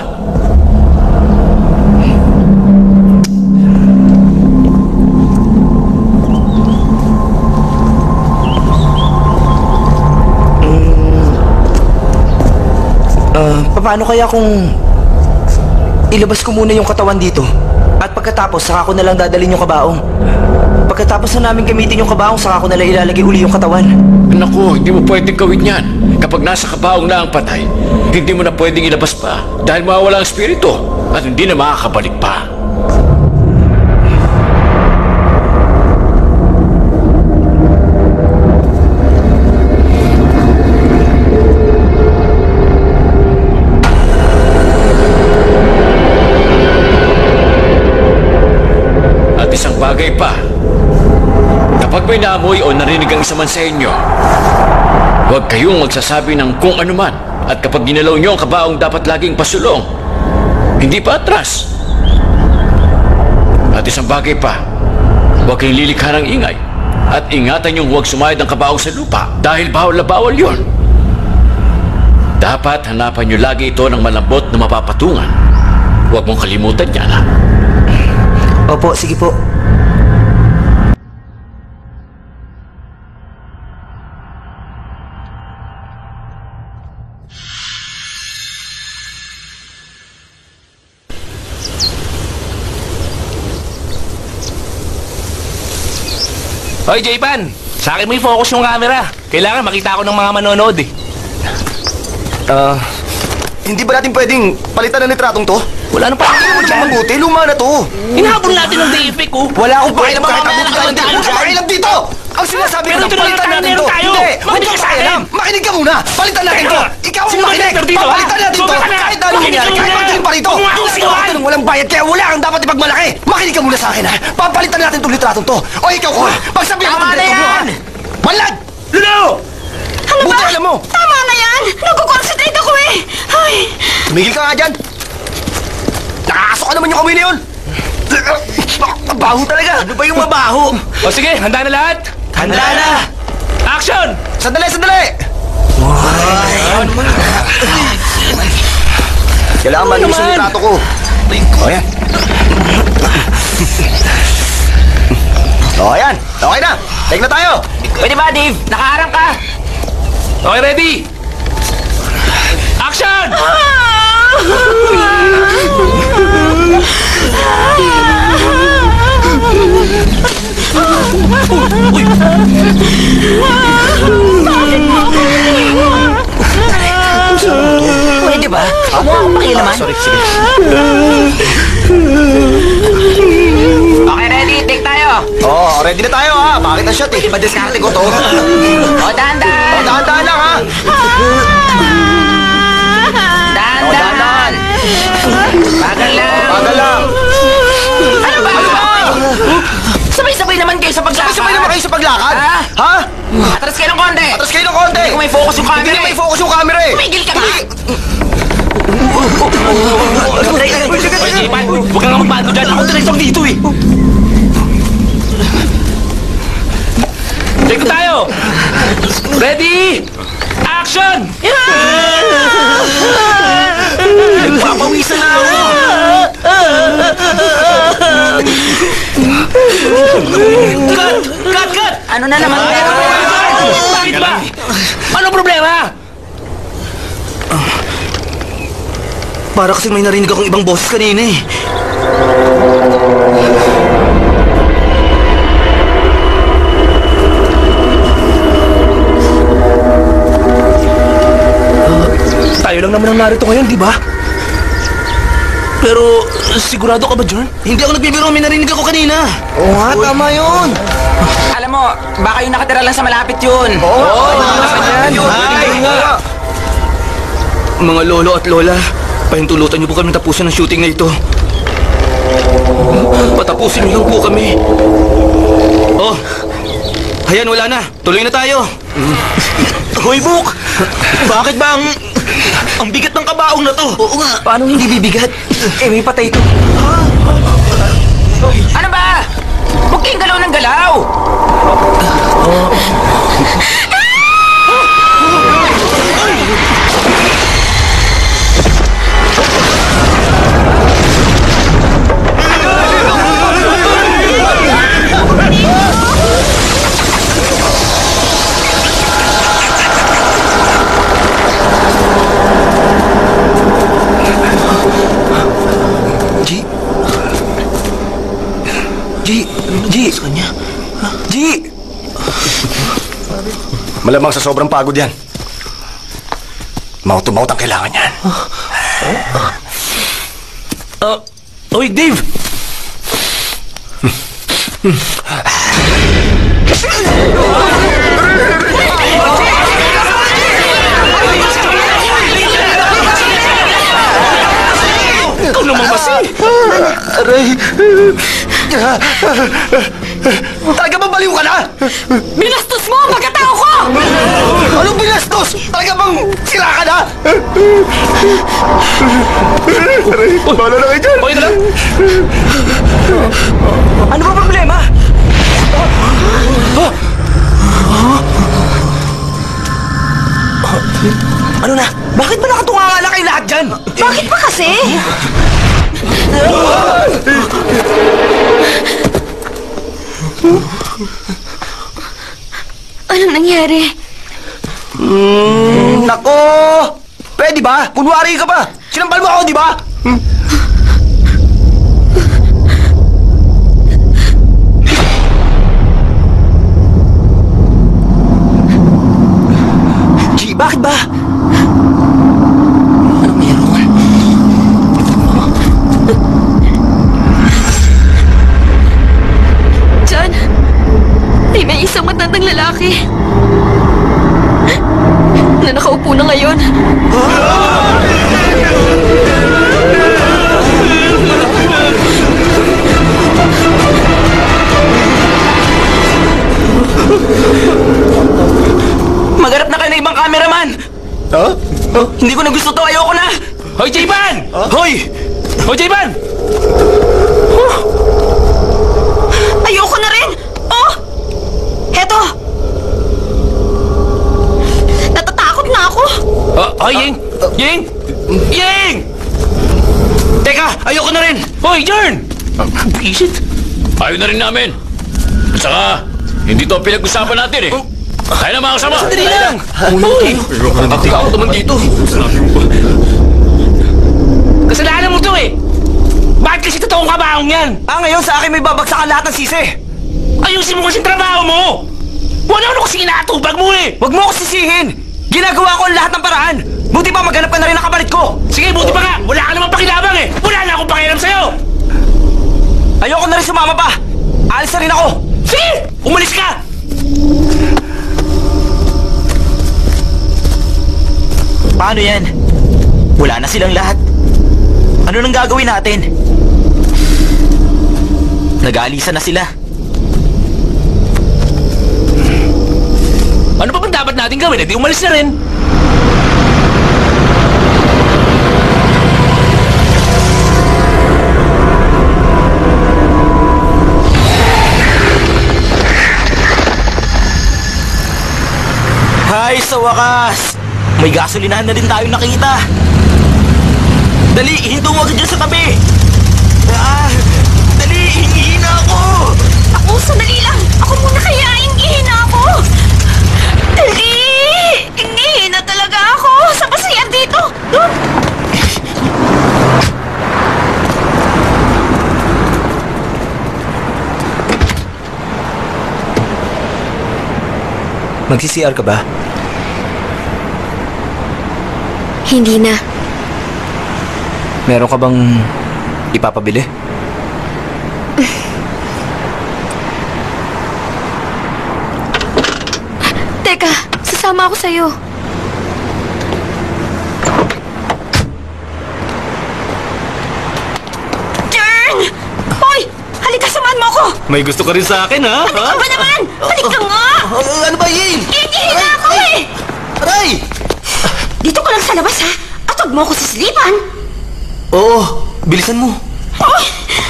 Speaker 8: Ah, paano kaya kung... ilabas ko muna yung katawan dito? At pagkatapos, saka ko na lang dadalhin yung kabaong. Pagkatapos na namin gamitin yung kabaong, saka ko na lang ilalagay uli yung katawan.
Speaker 6: Naku, hindi mo pwedeng gawin yan. Kapag nasa kabaong na ang patay, hindi mo na pwedeng ilabas pa dahil mawawala ang espiritu at hindi na makakabalik pa. At isang bagay pa, kapag may naamoy o narinig ang isa man sa inyo, huwag kayong magsasabi ng kung anuman. At kapag ginalaw nyo ang kabaong, dapat laging pasulong, hindi pa atras. At isang bagay pa, huwag kayong lilikha ng ingay. At ingatan yung huwag sumayad ang kabaong sa lupa dahil bawal na bawal yun. Dapat hanapan nyo lagi ito ng malambot na mapapatungan. Huwag mong kalimutan yan, ha?
Speaker 8: Opo, sige po.
Speaker 2: Hoy, J-Pan! Sa akin mo i-focus yung camera. Kailangan makita ako ng mga manonood eh.
Speaker 5: Ah, hindi ba natin pwedeng palitan ng litratong to?
Speaker 2: Wala nang
Speaker 5: Hindi
Speaker 2: pakialam
Speaker 5: naman dyan
Speaker 2: dyan.
Speaker 5: mabuti, luma na to.
Speaker 2: Inahabol natin ng day effect oh.
Speaker 5: Wala akong pakialam
Speaker 2: Pwede
Speaker 5: kahit
Speaker 2: ba
Speaker 5: abutin
Speaker 2: mamaya
Speaker 5: ka ng
Speaker 2: nakakanta
Speaker 5: Wala akong pakialam dito! Ang sinasabi ko
Speaker 2: Pero
Speaker 5: lang,
Speaker 2: ito na
Speaker 5: palitan
Speaker 2: lang,
Speaker 5: natin
Speaker 2: meron
Speaker 5: to!
Speaker 2: tayo.
Speaker 5: Hindi! Huwag
Speaker 2: Makinig
Speaker 5: kang
Speaker 2: ka sa akin.
Speaker 5: pakialam! Makinig ka muna! Palitan natin to!
Speaker 2: Teka.
Speaker 5: Ikaw ang
Speaker 2: Sino ba
Speaker 5: makinig!
Speaker 2: director dito, ha?
Speaker 5: Papalitan natin to!
Speaker 2: Subukan na.
Speaker 5: Kahit na anong
Speaker 2: Makinig
Speaker 5: mangyari,
Speaker 2: ka
Speaker 5: kahit
Speaker 2: muna.
Speaker 5: pagtingin pa rito!
Speaker 2: Huwag mo akong
Speaker 5: Wala
Speaker 2: sigawan.
Speaker 5: ka ng walang bayad, kaya wala kang dapat ipagmalaki! Makinig ka muna sa akin, ha? Papalitan natin itong litratong to! O ikaw, Col! Pagsabihan mo
Speaker 3: Tama
Speaker 5: itong
Speaker 3: na
Speaker 5: direktor mo, ha?
Speaker 3: yan!
Speaker 5: Manlag!
Speaker 2: Lulo!
Speaker 7: Ano
Speaker 5: Buti
Speaker 7: ba?
Speaker 5: alam mo!
Speaker 7: Tama na yan! Nagko-concentrate ako eh! Ay!
Speaker 5: Tumigil ka nga dyan! Nakakasok ka naman yung kamay na yun! Mabaho talaga! Ano ba yung mabaho?
Speaker 2: O sige, handa na lahat?
Speaker 5: Handa na!
Speaker 2: Action!
Speaker 5: Sandali, sandali! Kailangan malinis yung litrato ko. O yan. O yan. Okay na. Take na tayo.
Speaker 3: Pwede ba, Dave? Nakaharang ka!
Speaker 2: Okay, ready? Action!
Speaker 3: Pwede ba? Huwag mo akong pakialaman.
Speaker 5: Sorry, sige.
Speaker 3: Okay, ready? Take tayo!
Speaker 5: Oh, ready na tayo ha. Bakit na shot eh? Madiskarte ko to.
Speaker 3: O, dahan-dahan!
Speaker 5: O, dahan-dahan lang ha.
Speaker 3: Dahan-dahan! Bagal lang!
Speaker 5: Bagal lang.
Speaker 3: Ano ba? Sabay-sabay naman kayo sa paglakad.
Speaker 5: Sabay-sabay naman kayo sa paglakad?
Speaker 3: Ha?
Speaker 5: Ha?
Speaker 3: Atras kayo ng konti.
Speaker 5: Atras kayo ng konti!
Speaker 3: Hindi ko may focus yung camera
Speaker 5: Hindi na
Speaker 3: eh.
Speaker 5: may focus yung camera eh!
Speaker 3: Tumigil ka nga.
Speaker 2: Huwag kang magbago dyan. Ako direktong dito eh. Take tayo! Ready? Action!
Speaker 5: Nagpapawisan na ako!
Speaker 2: Cut! Cut! Cut!
Speaker 3: Ano na naman?
Speaker 2: Bakit ba? Ano problema?
Speaker 8: Para kasi may narinig akong ibang boses kanina eh.
Speaker 2: Tayo lang naman ang narito ngayon, di ba? Pero, sigurado ka ba, John?
Speaker 8: Hindi ako nagbibiro, may narinig ako kanina.
Speaker 5: Oo nga, tama yun!
Speaker 3: Alam mo, baka yung nakatira lang sa malapit yun.
Speaker 5: Oo, tama yan!
Speaker 8: Ay, nga. Mga lolo at lola, pahintulutan niyo po kami tapusin ang shooting na ito. Patapusin niyo lang po kami. Oh, ayan, wala na. Tuloy na tayo.
Speaker 4: Hoy, Book! Bakit ba ang... ang bigat ng kabaong na to?
Speaker 8: Oo nga. Paano hindi bibigat? Eh, may patay ito.
Speaker 3: Ano ba? Huwag kayong galaw ng galaw.
Speaker 8: G? G? G? G?
Speaker 5: Malamang sa sobrang pagod yan. Maut to maut ang kailangan yan.
Speaker 2: Uh, Oy, Dave! Ikaw naman kasi!
Speaker 5: Aray! Talaga ba baliw ka na?
Speaker 7: Binastos mo ang pagkatao ko!
Speaker 5: Anong binastos? Talaga bang sila ka na? Wala na kayo dyan!
Speaker 2: Okay na lang?
Speaker 8: Ano ba problema? Ano na? Bakit ba nakatunganga na kayo lahat dyan?
Speaker 7: Bakit ba kasi?
Speaker 1: Anong nangyari?
Speaker 5: Hmm, nako! Pwede ba? Kunwari ka ba? Sinampal mo ako, di ba? Hmm?
Speaker 8: G, bakit ba?
Speaker 1: John, ay may isang matandang lalaki na nakaupo na ngayon.
Speaker 3: Maghanap na kayo ng ibang cameraman.
Speaker 5: Ha?
Speaker 3: Hindi ko na gusto to. Ayoko na.
Speaker 2: Hoy, J-Ban!
Speaker 8: Hoy!
Speaker 2: Hoy, J-Ban!
Speaker 7: Ayoko na rin! Oh! Heto! Natatakot na ako!
Speaker 2: Uh, Hoy, Ying! Ying! Ying!
Speaker 8: Teka, ayoko na rin!
Speaker 2: Hoy, Jern! Bisit!
Speaker 6: Ayaw na rin namin. At saka, hindi to ang pinag-usapan natin eh. Tayo na mga kasama.
Speaker 2: Sandali lang! Hoy!
Speaker 8: Nakakao naman dito.
Speaker 2: Kasalanan mo to eh! Bakit kasi totoong kabaong yan?
Speaker 8: Ah, ngayon sa akin may babagsakan lahat ng sisi.
Speaker 2: Ayusin mo kasi trabaho mo! Wala ano kasi inaatubag mo eh!
Speaker 8: Huwag mo ako sisihin! Ginagawa ko ang lahat ng paraan! Buti pa maghanap ka na rin ng kapalit ko!
Speaker 2: Sige, buti pa nga! Wala ka naman pakinabang eh! Wala na akong pakialam sa'yo!
Speaker 8: Ayoko na rin sumama pa! Alis na rin ako!
Speaker 2: Sige! Umalis ka!
Speaker 3: Paano yan? Wala na silang lahat. Ano nang gagawin natin? Nag-aalisa na sila.
Speaker 2: natin gawin, edi umalis na rin.
Speaker 3: Hay, sa wakas! May gasolinahan na din tayo nakita. Dali, hinto mo agad dyan sa tabi! Ah, dali, hingihin na ako!
Speaker 7: Ako, sandali lang! Ako muna kaya, ingihin na ako! Dali! Ingihin na talaga ako! Saan ba siya dito? Doon!
Speaker 8: Magsi-C R ka ba?
Speaker 1: Hindi na.
Speaker 8: Meron ka bang ipapabili?
Speaker 1: Teka, sasama ako sa'yo.
Speaker 7: Jern! Hoy! Halika, samahan mo ako!
Speaker 2: May gusto ka rin sa akin, ha?
Speaker 7: Ano ba naman? Halika nga!
Speaker 5: Ah, ano ba, Ying?
Speaker 7: Ingihin na ako eh!
Speaker 5: Aray!
Speaker 7: Dito ka lang sa labas ha? At huwag mo ako sisilipan!
Speaker 8: Oo, bilisan mo.
Speaker 7: Hoy!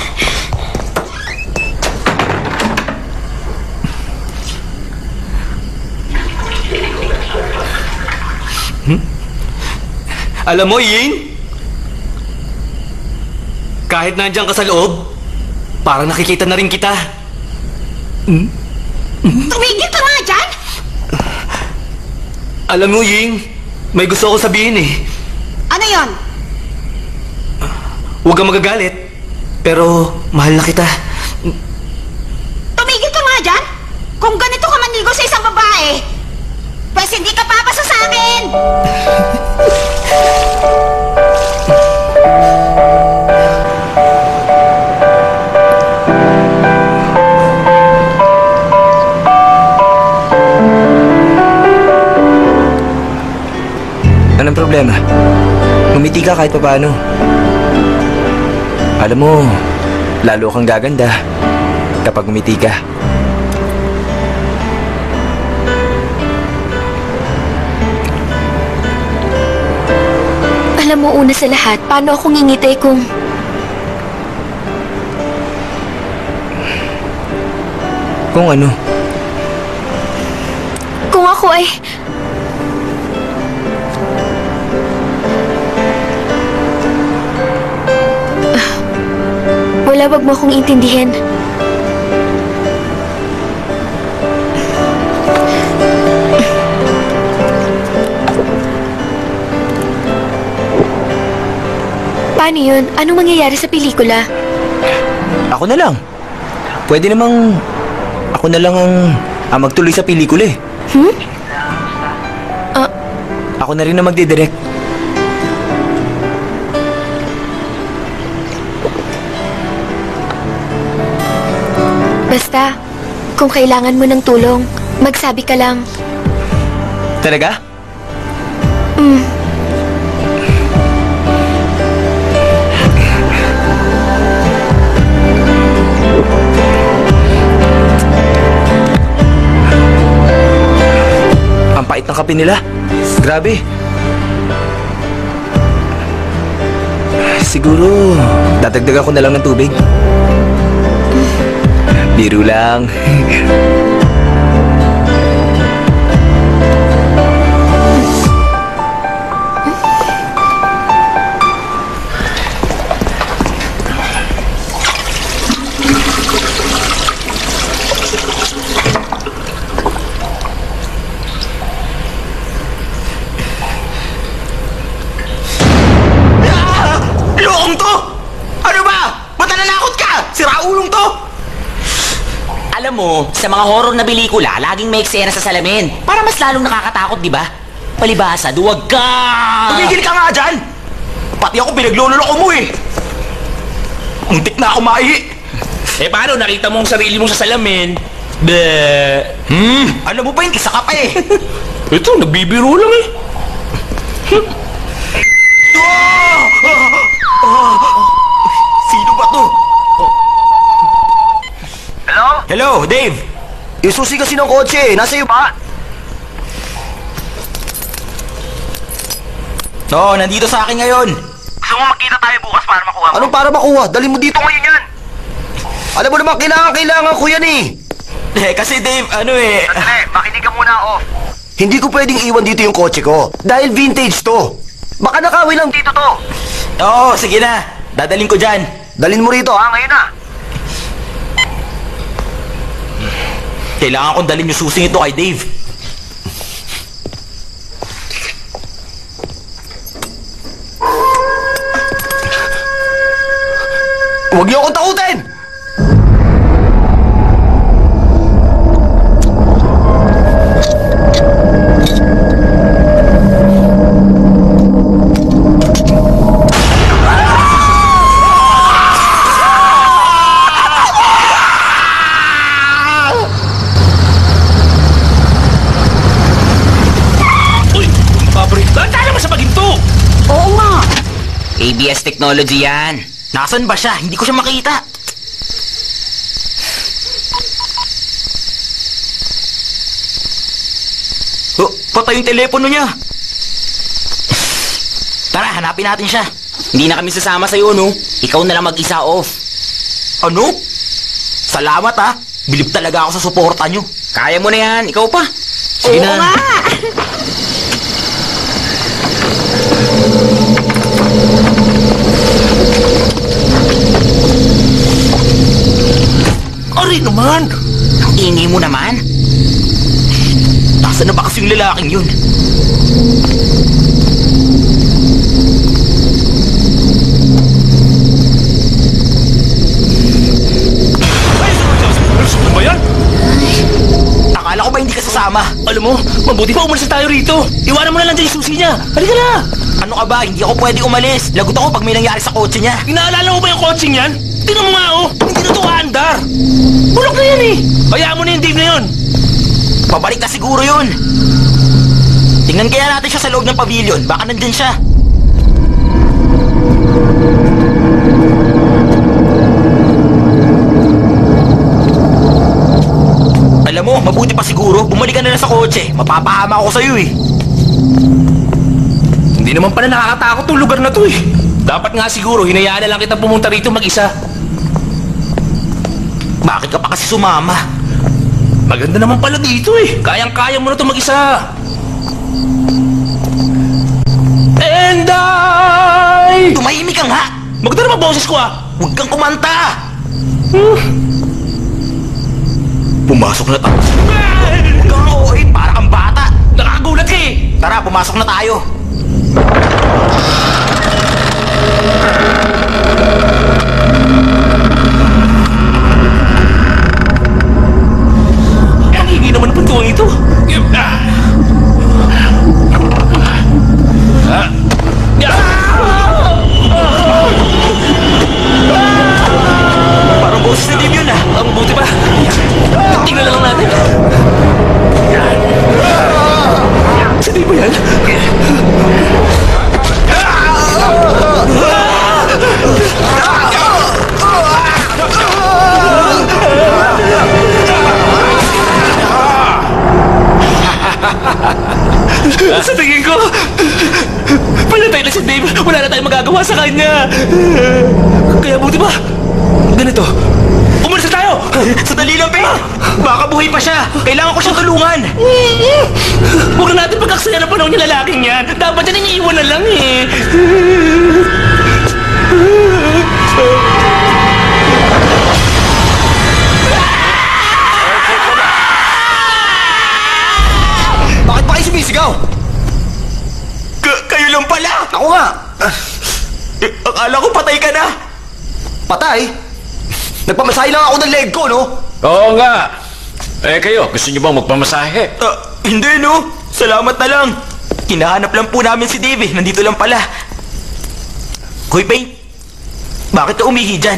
Speaker 4: Alam mo, Ying? Kahit nandiyan ka sa loob, parang nakikita na rin kita.
Speaker 7: Tumigil ka nga dyan!
Speaker 4: Alam mo, Ying, may gusto ako sabihin eh.
Speaker 7: Ano yon?
Speaker 4: Huwag kang magagalit, pero mahal na kita.
Speaker 7: Tumigil ka nga dyan! Kung ganito ka manligo sa isang babae, pues hindi ka papasa sa akin!
Speaker 8: Anong problema? Ngumiti ka kahit papaano. Alam mo, lalo kang gaganda kapag ngumiti ka.
Speaker 1: Alam mo, una sa lahat, paano ako ngingiti kung...
Speaker 8: Kung ano?
Speaker 1: Kung ako ay... Ah, wala, wag mo akong intindihin. Paano yun? Anong mangyayari sa pelikula?
Speaker 8: Ako na lang. Pwede namang ako na lang ang, ang magtuloy sa pelikula eh.
Speaker 1: Hmm? Ah,
Speaker 8: Ako na rin na magdidirect.
Speaker 1: basta, kung kailangan mo ng tulong, magsabi ka lang.
Speaker 8: Talaga?
Speaker 1: Mm.
Speaker 8: Ang pait ng kape nila. Grabe. Siguro, dadagdagan ko na lang ng tubig. Biro lang.
Speaker 3: Loong to! Ano ba? Ba't nananakot ka? Siraulong to! Alam mo, sa mga horror na pelikula, laging may eksena sa salamin. Para mas lalong nakakatakot, di ba? Palibhasa, duwag ka! Tumigil ka nga dyan! Pati ako pinaglololoko mo eh! Muntik na ako maihi!
Speaker 2: Eh paano, nakita mo ang sarili mo sa salamin? Be.
Speaker 3: Hmm, alam mo ba yun, isa ka pa eh!
Speaker 2: Ito, nagbibiro lang eh.
Speaker 3: Sino ba to?
Speaker 5: Hello?
Speaker 3: Hello, Dave!
Speaker 5: Yung susi kasi ng kotse, nasa iyo ba?
Speaker 3: Oo, nandito sa akin ngayon.
Speaker 4: Gusto mo magkita tayo bukas para makuha mo?
Speaker 5: Anong para makuha? Dali mo dito ngayon yan. Alam mo naman, kailangan, kailangan ko yan eh.
Speaker 3: Eh, kasi Dave, ano eh...
Speaker 4: Sandali, makinig ka muna, off.
Speaker 5: Hindi ko pwedeng iwan dito yung kotse ko. Dahil vintage to. Baka nakawin lang dito to.
Speaker 3: Oo, sige na. Dadaling ko dyan.
Speaker 5: Dalin mo rito, ha? Ngayon na.
Speaker 3: Kailangan kong dalhin yung susing ito kay Dave.
Speaker 5: Huwag niyo akong takutin!
Speaker 2: Uy! Pabre! Tala mo sa paginto!
Speaker 7: Oo nga.
Speaker 3: A B S technology yan. Nasaan ba siya? Hindi ko siya makita. Oh, patay yung telepono niya. Tara, hanapin natin siya. Hindi na kami sasama sa'yo, no? Ikaw na lang mag-isa off. Ano? Salamat, ha? Bilib talaga ako sa suporta nyo. Kaya mo na yan. Ikaw pa. Sige
Speaker 7: Oo
Speaker 3: na.
Speaker 7: nga.
Speaker 2: Ari naman!
Speaker 3: Ang ingay mo naman. Nasaan na ba kasi yung lalaking yun?
Speaker 2: Ano ba yan?
Speaker 3: Akala ko ba hindi ka sasama?
Speaker 2: Alam mo, mabuti pa umalis na tayo rito. Iwanan mo na lang dyan yung susi niya. Halika na!
Speaker 3: Ano ka ba? Hindi ako pwede umalis. Lagot ako pag may nangyari sa kotse niya.
Speaker 2: Inaalala mo ba yung kotseng yan? Tingnan mo nga oh, hindi na ito aandar. Bulok na yan eh. Hayaan mo na yung Dave na yun.
Speaker 3: Pabalik na siguro yun. Tingnan kaya natin siya sa loob ng pavilion. Baka nandyan siya. Alam mo, mabuti pa siguro. Bumalik ka na lang sa kotse. Mapapahama ako sa'yo eh.
Speaker 2: Hindi naman pala nakakatakot tong lugar na to eh. Dapat nga siguro, hinayaan na lang kita pumunta rito mag-isa.
Speaker 3: Bakit ka pa kasi sumama?
Speaker 2: Maganda naman pala dito eh. Kayang-kaya mo na to mag-isa. And I...
Speaker 3: Tumahimik ka nga!
Speaker 2: Maganda naman boses ko ah.
Speaker 3: Huwag kang kumanta! Pumasok na tayo. Huwag kang ooy, para kang bata.
Speaker 2: Nakakagulat ka eh.
Speaker 3: Tara, pumasok na tayo.
Speaker 2: Ang higi naman ng pintuang ito. Ah. Ah.
Speaker 3: Parang boses na Dave yun ah.
Speaker 2: Ang buti pa. Tingnan na lang natin. Si Dave ba yan? Sa tingin ko, palatay na si Dave. Wala na tayong magagawa sa kanya. Kaya buti ba? Ganito. Umalis na tayo!
Speaker 3: Sandali lang, Pete! Baka buhay pa siya! Kailangan ko siyang tulungan!
Speaker 2: Huwag na natin pagkaksayan ang panahon yung lalaking yan. Dapat yan iniiwan na lang eh.
Speaker 5: Bakit pa kayo sumisigaw?
Speaker 3: K- kayo lang pala!
Speaker 5: Ako nga!
Speaker 3: Eh, akala ko patay ka na!
Speaker 5: Patay? Nagpamasahe lang ako ng leg ko, no?
Speaker 6: Oo nga. Eh kayo, gusto niyo bang magpamasahe?
Speaker 3: Ah, hindi no! Salamat na lang! Hinahanap lang po namin si Dave eh. Nandito lang pala. Kuy Paint, bakit ka umihi dyan?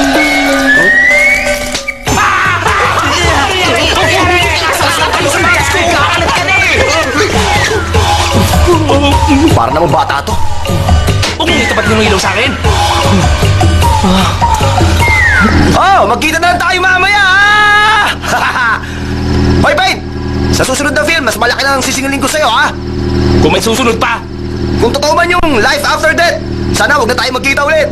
Speaker 5: Para naman bata to.
Speaker 2: Huwag mo itapat yung ilaw sa akin.
Speaker 5: Oh, magkita na lang tayo mamaya, ha? Hoy, Pain! Sa susunod na film, mas malaki na ang sisingilin ko sa'yo, ha?
Speaker 2: Kung may susunod pa,
Speaker 5: Kung totoo man yung life after death, sana huwag na tayo magkita ulit.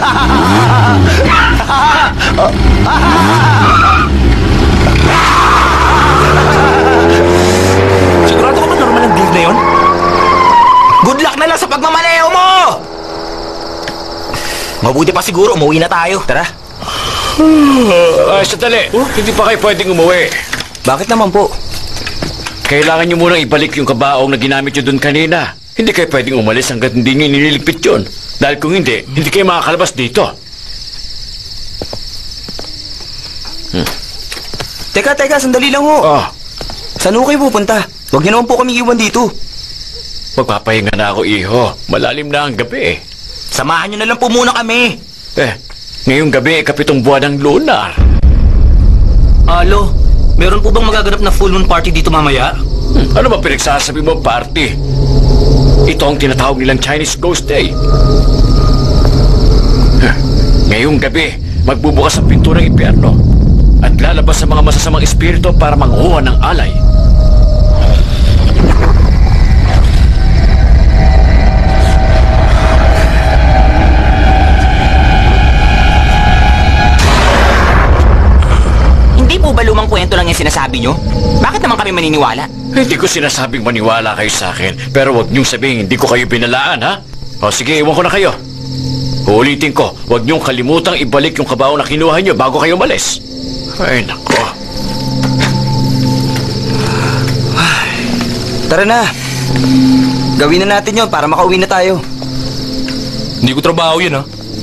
Speaker 2: Sigurado ka ba normal ang deal na yon?
Speaker 3: Good luck na lang sa pagmamaneho mo! Mabuti pa siguro, umuwi na tayo. Tara.
Speaker 6: Ay, sandali. Hindi pa kayo pwedeng umuwi.
Speaker 8: Bakit naman po?
Speaker 6: Kailangan nyo munang ibalik yung kabaong na ginamit nyo doon kanina. Hindi kayo pwedeng umalis hanggat hindi nyo nililigpit yun. Dahil kung hindi, hindi kayo makakalabas dito.
Speaker 8: Hmm. Teka, teka, sandali lang ho.
Speaker 6: Oh,
Speaker 8: Saan ho kayo pupunta? Huwag niyo naman po kami iwan dito.
Speaker 6: magpapahinga na ako, iho. Malalim na ang gabi.
Speaker 3: Samahan nyo na lang po muna kami.
Speaker 6: Eh, ngayong gabi, kapitong buwan ng lunar.
Speaker 4: Alo, meron po bang magaganap na full moon party dito mamaya?
Speaker 6: Hmm, ano ba pinagsasabi mo, party? Ito ang tinatawag nilang Chinese Ghost Day. Huh, ngayong gabi, magbubukas ang pinto ng impyerno at lalabas ang mga masasamang espiritu para manguha ng alay.
Speaker 3: Hindi po ba lumang kwento lang yung sinasabi nyo? Bakit naman kami maniniwala?
Speaker 6: Hindi ko sinasabing maniwala kayo sa akin, pero huwag niyong sabihin hindi ko kayo binalaan, ha? O sige, iwan ko na kayo. Uulitin ko, huwag niyong kalimutang ibalik yung kabaong na kinuha niyo bago kayo umalis. Ay, nako.
Speaker 8: Tara na. Gawin na natin yon para makauwi na tayo.
Speaker 2: Hindi ko trabaho yun, ha?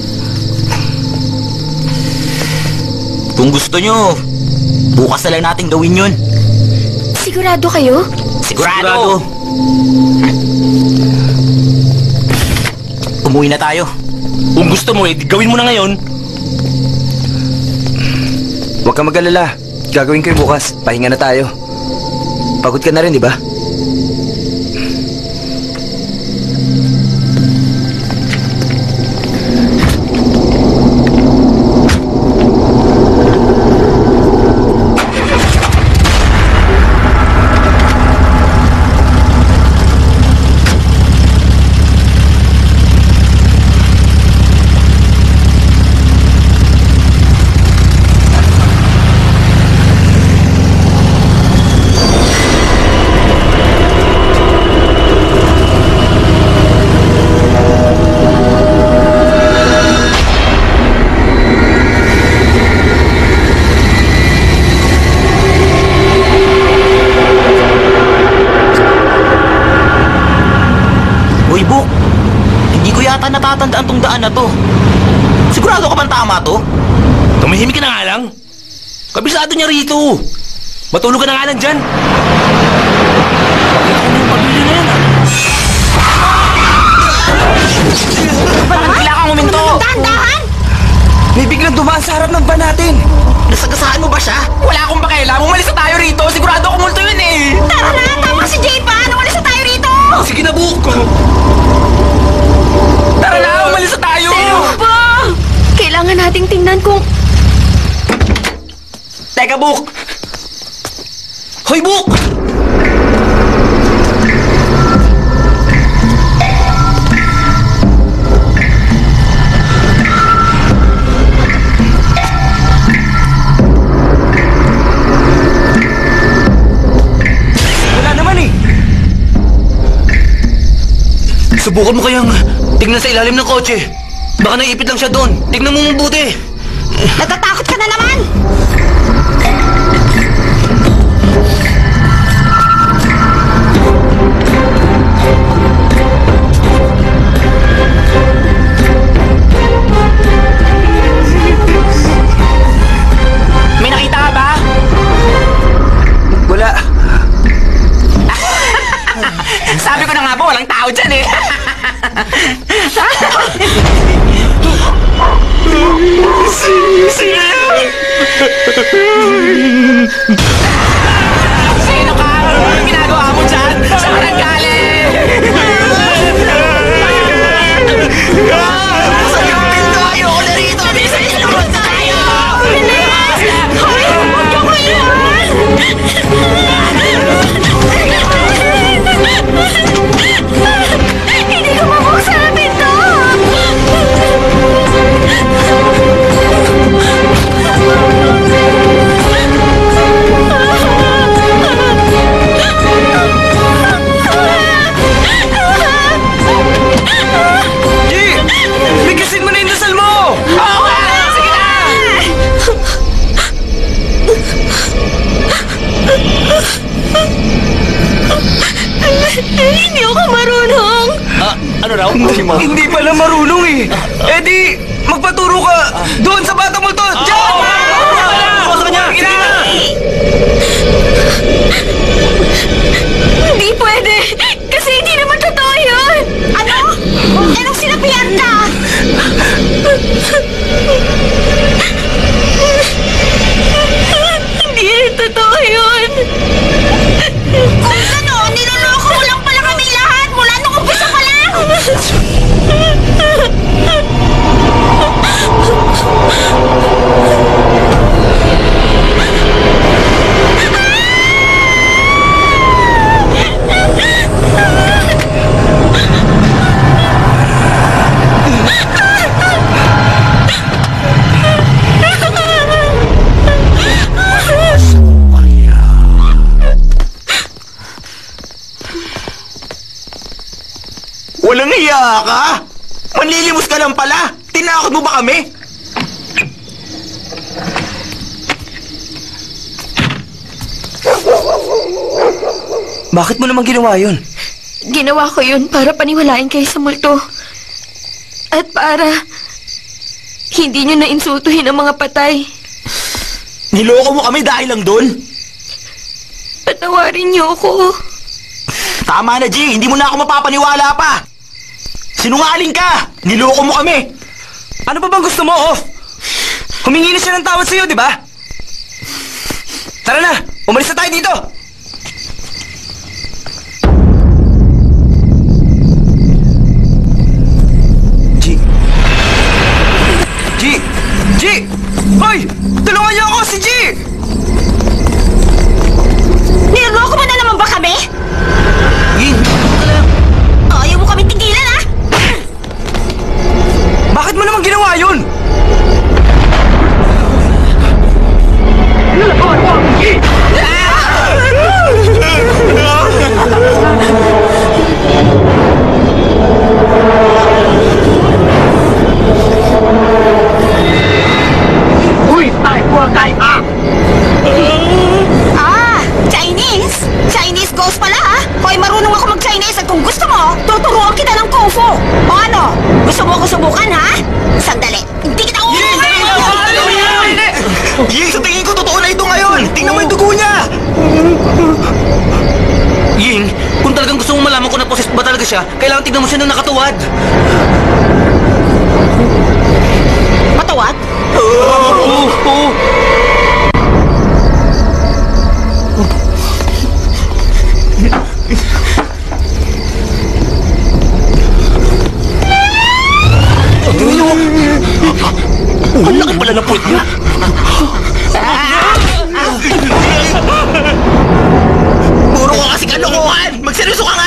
Speaker 3: Kung gusto nyo, bukas na lang natin gawin yun.
Speaker 1: Sigurado kayo?
Speaker 3: Sigurado! Umuwi na tayo.
Speaker 2: Kung gusto mo, eh, gawin mo na ngayon.
Speaker 8: Huwag kang mag-alala. Gagawin ko yung bukas. Pahinga na tayo. Pagod ka na rin, di ba?
Speaker 3: Natatandaan tong daan na to. Sigurado ka bang tama to?
Speaker 2: Tumahimik ka na nga lang. Kabisado niya rito. Matulog ka na nga lang dyan. Ano yung pabili na yan, ha?
Speaker 3: Bakit bigla kang uminto?
Speaker 7: Dahan-dahan!
Speaker 8: May biglang dumaan sa harap ng van natin.
Speaker 3: Nasagasaan mo ba siya? Wala akong pakialam. Umalis na tayo rito. Sigurado ako multo yun eh.
Speaker 7: Tara na! Tama si Jay pa! Umalis na tayo rito!
Speaker 2: Sige na, Book.
Speaker 3: Tara na! Umalis na tayo!
Speaker 1: Pero pa! Kailangan nating tingnan kung...
Speaker 3: Teka, Book!
Speaker 2: Hoy, Book!
Speaker 8: Wala naman eh.
Speaker 2: Subukan mo kayang tingnan sa ilalim ng kotse. Baka naiipit lang siya doon. Tingnan mo mabuti.
Speaker 7: Natatakot ka na naman!
Speaker 3: May nakita ka ba?
Speaker 8: Wala.
Speaker 3: Sabi ko na nga po, walang tao dyan eh. Sino ka? Anong ginagawa mo dyan? Saan ka nanggaling? Saan yung pinto? Ayoko na rito! Bisa niyo naman tayo!
Speaker 7: Hoy! Huwag ka mayan! Hindi ko
Speaker 2: Ano raw?
Speaker 8: Hindi pala marunong eh. Eh di, magpaturo ka doon sa bata mo to. Diyan!
Speaker 2: Ako sa kanya! Sige na!
Speaker 1: Hindi pwede! Kasi hindi naman totoo yun!
Speaker 7: Ano? Anong sinabihan ka?
Speaker 1: Hindi rin totoo yun!
Speaker 7: Kung gano'n, niloloko mo lang pala kami lahat mula nung umpisa pa lang!
Speaker 4: Walang hiya ka? Manlilimos ka lang pala! Tinakot mo ba kami?
Speaker 8: Bakit mo naman ginawa yun?
Speaker 1: Ginawa ko yun para paniwalain kayo sa multo. At para hindi nyo na-insultuhin ang mga patay.
Speaker 4: Niloko mo kami dahil lang doon?
Speaker 1: Patawarin niyo ako.
Speaker 4: Tama na, G! Hindi mo na ako mapapaniwala pa! Sinungaling ka! Niloko mo kami!
Speaker 8: Ano pa bang gusto mo, Off? Humingi na siya ng tawad sa'yo, di ba? Tara na! Umalis na tayo dito! G! G! G! Hoy! Tulungan niyo ako, si G!
Speaker 7: Niloloko mo na naman ba kami?
Speaker 8: Ying!
Speaker 7: Ayaw mo kami tigilan, ha?
Speaker 8: Bakit mo naman ginawa yun?
Speaker 7: Ah, Chinese? Chinese ghost pala, ha? Hoy, marunong ako mag-Chinese at kung gusto mo, tuturuan kita ng Kung Fu. O ano? Gusto mo ako subukan, ha? Sandali. Hindi kita ulit!
Speaker 4: Ying, sa tingin ko totoo na ito ngayon! Tingnan mo yung dugo niya!
Speaker 8: Ying, kung talagang gusto mo malaman kung na-possess ba talaga siya, kailangan tignan mo siya nung nakatuwad.
Speaker 7: Matawad?
Speaker 8: Oo, oo.
Speaker 2: Ang laki pala ng puwet niya!
Speaker 4: Puro ka kasi kalokohan! Magseryoso ka nga!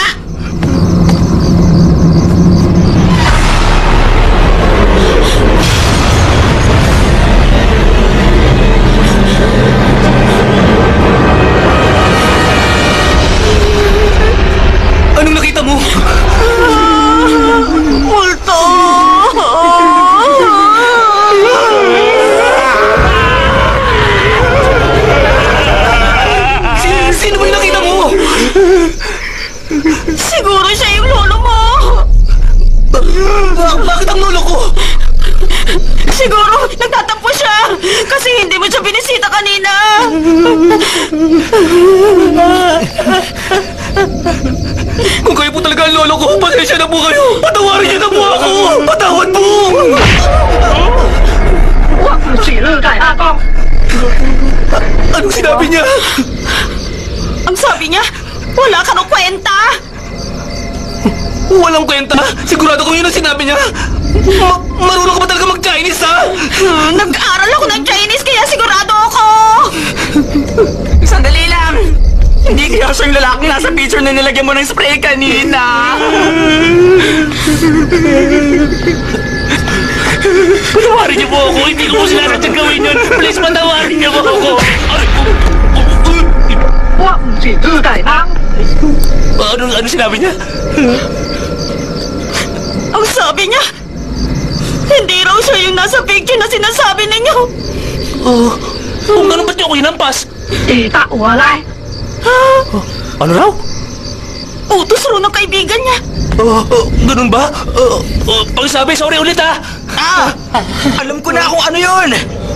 Speaker 8: Anong nakita mo?
Speaker 7: Multo!
Speaker 8: Sino, sino ba yung nakita mo?
Speaker 7: Siguro siya yung lolo mo!
Speaker 8: Ba- bakit ang lolo ko?
Speaker 7: Siguro nagtatampo siya kasi hindi mo siya binisita kanina.
Speaker 8: Kung kayo po talaga ang lolo ko, pasensya na po kayo. Patawarin niyo na po ako. Patawad po. A- anong sinabi niya?
Speaker 7: Ang sabi niya, wala ka nang kwenta.
Speaker 8: Walang kwenta. Sigurado kung yun ang sinabi niya. Ma- marunong ka ba talaga mag-Chinese, ha?
Speaker 7: Hmm, nag-aral ako ng Chinese kaya sigurado ako.
Speaker 8: Sandali lang. Hindi kaya siya yung lalaking nasa picture na nilagyan mo ng spray kanina.
Speaker 2: Patawarin niyo po ako! Hindi ko po sinasadyang gawin yun! Please, patawarin niyo po ako! Ano, ano sinabi niya?
Speaker 7: Ang sabi niya, hindi raw siya yung nasa picture na sinasabi ninyo.
Speaker 2: Oh, kung ganun ba't niyo ako hinampas? Oh, ano raw?
Speaker 7: Utos ro ng kaibigan niya.
Speaker 2: Oh, oh, ganun ba? Oh, oh, pakisabi, sorry ulit ha!
Speaker 4: Ah! Alam ko na kung ano yun!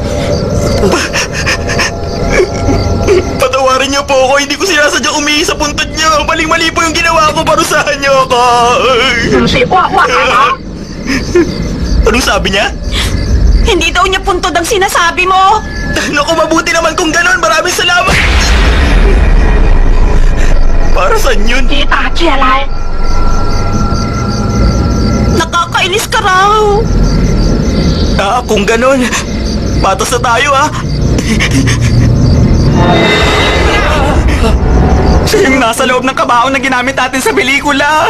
Speaker 4: Patawarin niyo po ako, hindi ko sinasadyang umihi sa puntod niyo. Maling-mali po yung ginawa ko, parusahan niyo ako. Anong sabi niya?
Speaker 7: Hindi daw niya puntod ang sinasabi mo.
Speaker 4: Naku, mabuti naman kung ganon. Maraming salamat. Para saan yun?
Speaker 7: Nakakainis ka raw.
Speaker 4: Ah, kung ganon, patas na tayo ah. Siya yung nasa loob ng kabaong na ginamit natin sa pelikula.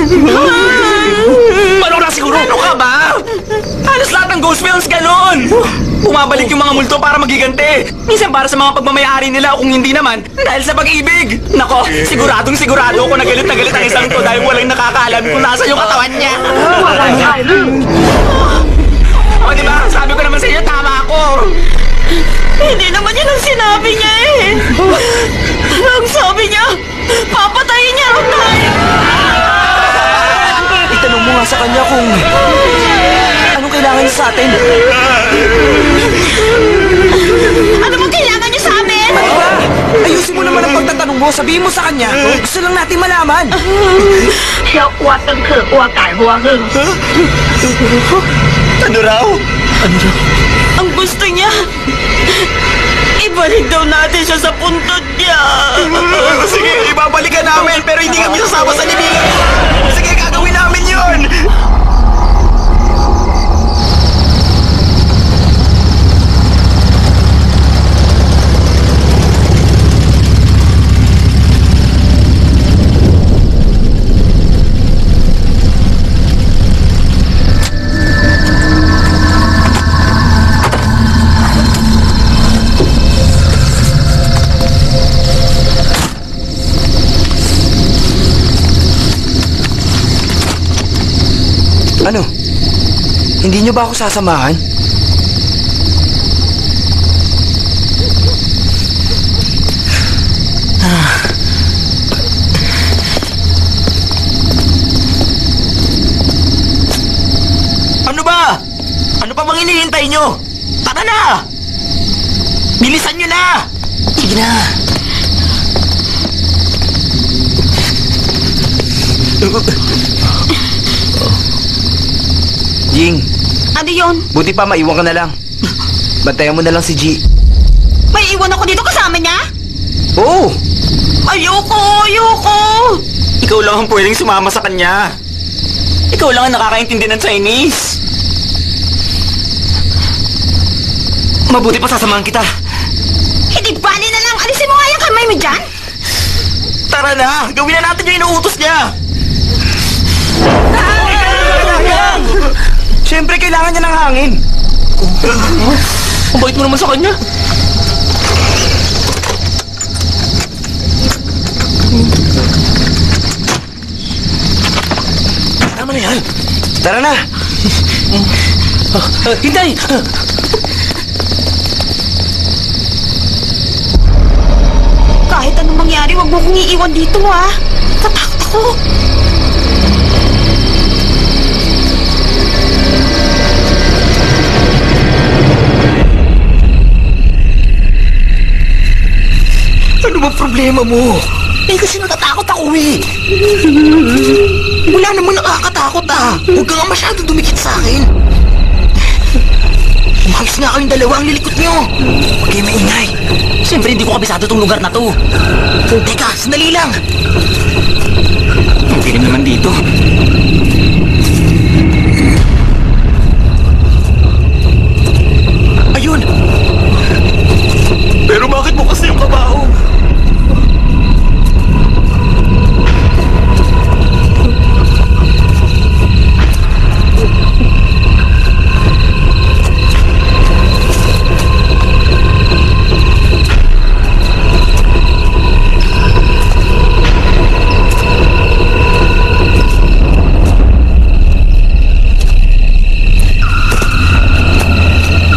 Speaker 2: Paano na siguro?
Speaker 4: Ano ka ba? Halos lahat ng ghost films ganon. Bumabalik yung mga multo para magiganti. Minsan para sa mga pagmamayari nila, kung hindi naman, dahil sa pag-ibig. Nako, siguradong sigurado ako na galit na galit ang isang to dahil walang nakakaalam kung nasa yung katawan niya. O diba, sabi ko naman sa inyo, tama ako.
Speaker 7: Hindi naman yun ang sinabi niya eh. Ang sabi niya, papatayin niya raw tayo.
Speaker 8: Itanong mo nga sa kanya kung anong kailangan niya sa atin.
Speaker 7: Ano bang kailangan niya sa amin?
Speaker 8: Ano ba? Ayusin mo naman ang pagtatanong mo. Sabihin mo sa kanya. Gusto lang natin malaman.
Speaker 4: Ano raw?
Speaker 7: Ang gusto niya, ibalik daw natin siya sa puntod niya.
Speaker 4: Sige, ibabalikan namin pero hindi kami sasama sa libingan. Sige, gagawin namin yun.
Speaker 8: Ano? Hindi niyo ba ako sasamahan?
Speaker 4: Ano ba? Ano pa bang hinihintay nyo? Tara na! Bilisan nyo na!
Speaker 8: Sige na. Jing,
Speaker 7: Ano yun?
Speaker 8: buti pa maiwan ka na lang. Bantayan mo na lang si G.
Speaker 7: May iwan ako dito kasama niya?
Speaker 8: Oo!
Speaker 7: Ayoko, ayoko.
Speaker 4: Ikaw lang ang pwedeng sumama sa kanya. Ikaw lang ang nakakaintindi ng Chinese. Mabuti pa sasamahan kita.
Speaker 7: Hindi bali na lang. Alisin mo nga yung kamay mo dyan.
Speaker 4: Tara na! Gawin na natin yung inuutos niya!
Speaker 8: Siyempre, kailangan niya ng hangin.
Speaker 2: Ang bait mo naman sa kanya. Tama na yan.
Speaker 8: Tara na.
Speaker 2: Uh, hintay!
Speaker 7: Kahit anong mangyari, wag mo kong iiwan dito, ha? Tatakot ako.
Speaker 4: Ano ba problema mo? Eh kasi natatakot ako eh. Wala naman nakakatakot ah. Huwag ka nga masyado dumikit sa akin. Umayos nga kayong dalawa ang lilikot nyo. Huwag kayo maingay. Siyempre hindi ko kabisado tong lugar na to. Teka, sandali lang. Ang dilim naman dito. Ayun! Pero bakit mo kasi yung kabaho?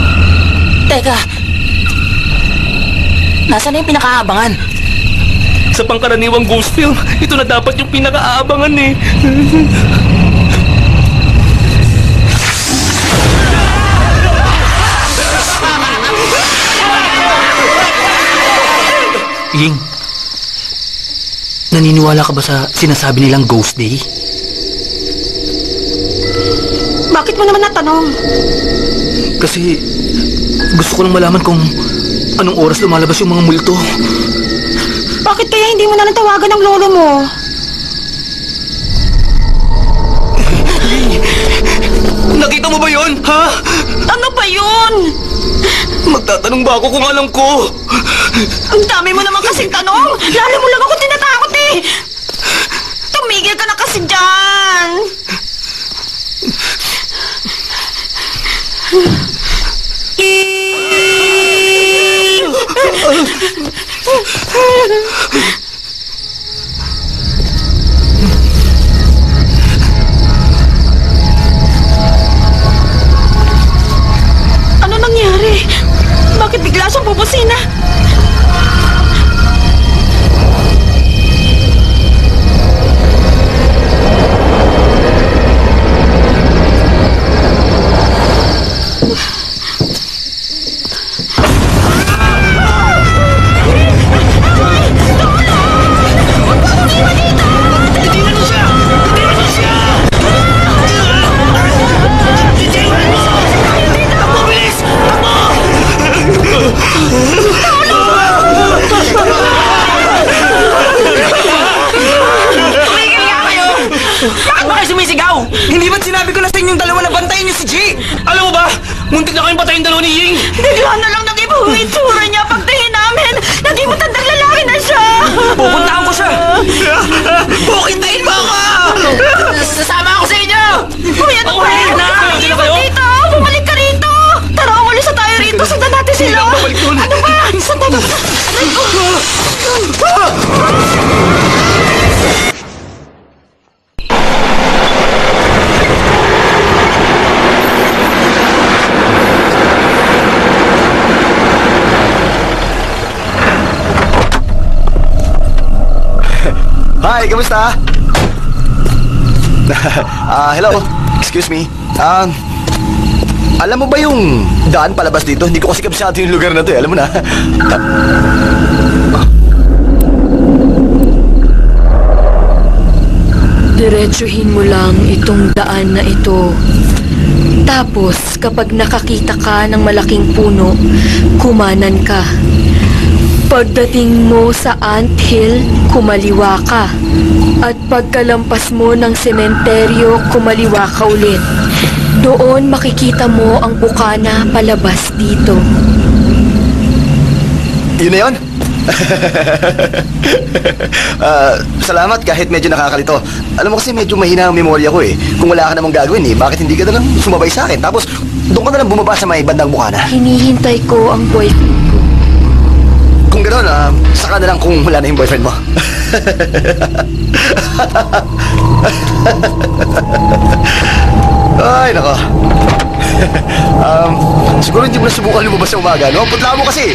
Speaker 4: Teka, nasaan na yung pinakaabangan?
Speaker 2: Sa pangkaraniwang ghost film, ito na dapat yung pinaka-aabangan eh.
Speaker 8: Ying, naniniwala ka ba sa sinasabi nilang Ghost Day?
Speaker 7: Bakit mo naman natanong?
Speaker 8: Kasi gusto ko lang malaman kung anong oras lumalabas yung mga multo.
Speaker 7: Bakit kaya hindi mo na natawagan ng lolo mo?
Speaker 5: Nakita mo ba yun, ha?
Speaker 7: Ano ba yun?
Speaker 5: Magtatanong ba ako kung alam ko?
Speaker 7: Ang dami mo naman kasing tanong. Lalo mo lang ako tinatakot eh. Tumigil ka na kasi dyan. Ano nangyari? Bakit bigla siyang bubusina?
Speaker 4: Bakit ba kayo sumisigaw? Hindi ba't sinabi ko na sa inyong dalawa na bantayan niyo si G?
Speaker 2: Alam mo ba, muntik na kayong patayin dalawa ni Ying.
Speaker 7: Bigla na lang nag-iba ang itsura niya pagtingin namin. Naging matandang lalaki na siya.
Speaker 4: Pupuntahan ko siya. Pukintayin mo ako! Sasama ako sa inyo!
Speaker 7: Kuya, ano ba?
Speaker 2: Bumalik na!
Speaker 7: Bumalik
Speaker 2: Dito
Speaker 7: ka
Speaker 2: kayo?
Speaker 7: dito! Bumalik ka rito! Tara, umalis na tayo rito. Sundan natin sila.
Speaker 2: Hindi ako babalik dun.
Speaker 7: Ano ba? Sundan natin. Aray ko.
Speaker 5: Hi, kamusta? Ah, hello. Excuse me. Um, alam mo ba yung daan palabas dito? Hindi ko kasi kabisado yung lugar na to eh. Alam mo na.
Speaker 1: Diretsuhin mo lang itong daan na ito. Tapos, kapag nakakita ka ng malaking puno, kumanan ka. Pagdating mo sa anthill, kumaliwa ka. At pagkalampas mo ng sementeryo, kumaliwa ka ulit. Doon makikita mo ang bukana palabas dito.
Speaker 5: Yun na yun? Ah, salamat kahit medyo nakakalito. Alam mo kasi medyo mahina ang memorya ko eh. Kung wala ka namang gagawin eh, bakit hindi ka na lang sumabay sa akin? Tapos doon ka na lang bumaba sa may bandang bukana.
Speaker 1: Hinihintay ko ang boyfriend ko.
Speaker 5: Kung gano'n, ah, saka na lang kung wala na yung boyfriend mo. Ay, nako. um, siguro hindi mo na subukan lumabas sa umaga, no? Ang putla mo kasi.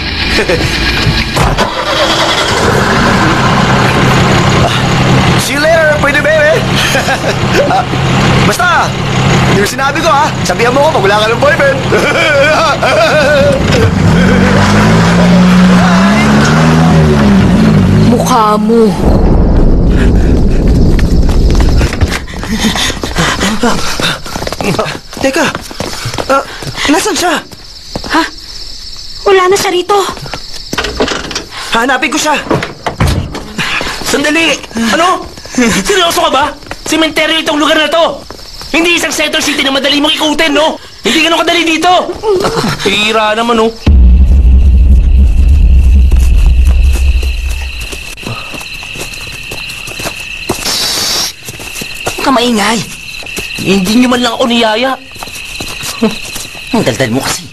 Speaker 5: Ah, see you later, pwede baby. Ah, basta, yung sinabi ko ha, sabihan mo ko pag wala ka ng boyfriend.
Speaker 1: Mukha mo.
Speaker 8: Teka, ah, nasan siya?
Speaker 7: Ha? Wala na siya rito.
Speaker 8: Hanapin ko siya.
Speaker 2: Sandali! Ano? Seryoso ka ba? Sementeryo itong lugar na to! Hindi isang center city na madali mong ikutin, no? Hindi ganun kadali dito! Hira naman, no?
Speaker 3: Huwag ka maingay.
Speaker 2: Hindi niyo man lang ako niyaya.
Speaker 3: Ang daldal mo kasi.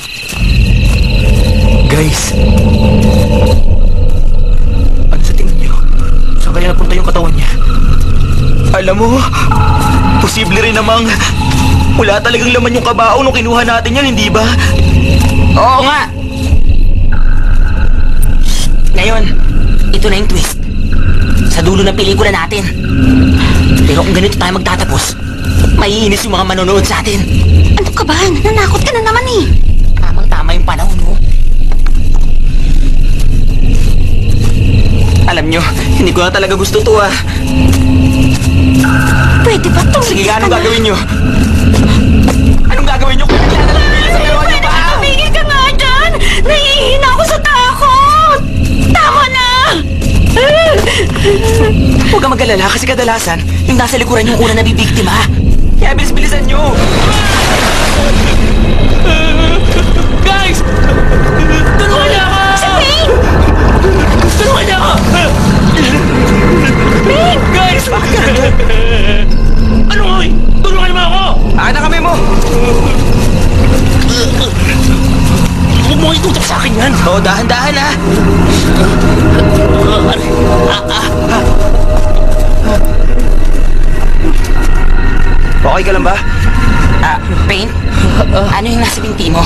Speaker 8: Guys, ano sa tingin niyo? Saan kaya napunta yung katawan niya?
Speaker 4: Alam mo, posible rin namang wala talagang laman yung kabao nung kinuha natin yan, hindi ba? Oo nga! Ngayon, ito na yung twist.
Speaker 3: dulo ng pelikula natin. Pero kung ganito tayo magtatapos, maiinis yung mga manonood sa atin.
Speaker 7: Ano ka ba? Nananakot ka na naman eh.
Speaker 3: Tamang-tama yung panahon mo.
Speaker 4: Alam nyo, hindi ko na talaga gusto to ah.
Speaker 7: Pwede ba tumigil
Speaker 4: Sige,
Speaker 7: ka
Speaker 4: anong
Speaker 7: na?
Speaker 4: gagawin nyo? Anong gagawin nyo kung bigla na lang bigla sa dalawa nyo
Speaker 7: Pwede
Speaker 4: pa?
Speaker 7: ba tumigil ka nga dyan? Nahihina ako sa takot! Tama na!
Speaker 4: Huwag kang mag-alala kasi kadalasan, yung nasa likuran yung una nabibiktima. Kaya bilis-bilisan nyo.
Speaker 2: Guys! Tulungan niyo ako!
Speaker 7: Si Ping!
Speaker 2: Tulungan niyo ako!
Speaker 7: Ping!
Speaker 2: Guys! Ano nga? Tulungan niyo ako!
Speaker 4: Akin na kami mo.
Speaker 2: Huwag mo itutok sa akin yan!
Speaker 4: Oo, dahan-dahan ah.
Speaker 8: Okay ka lang ba?
Speaker 3: Ah, Pain? Ano yung nasa binti mo?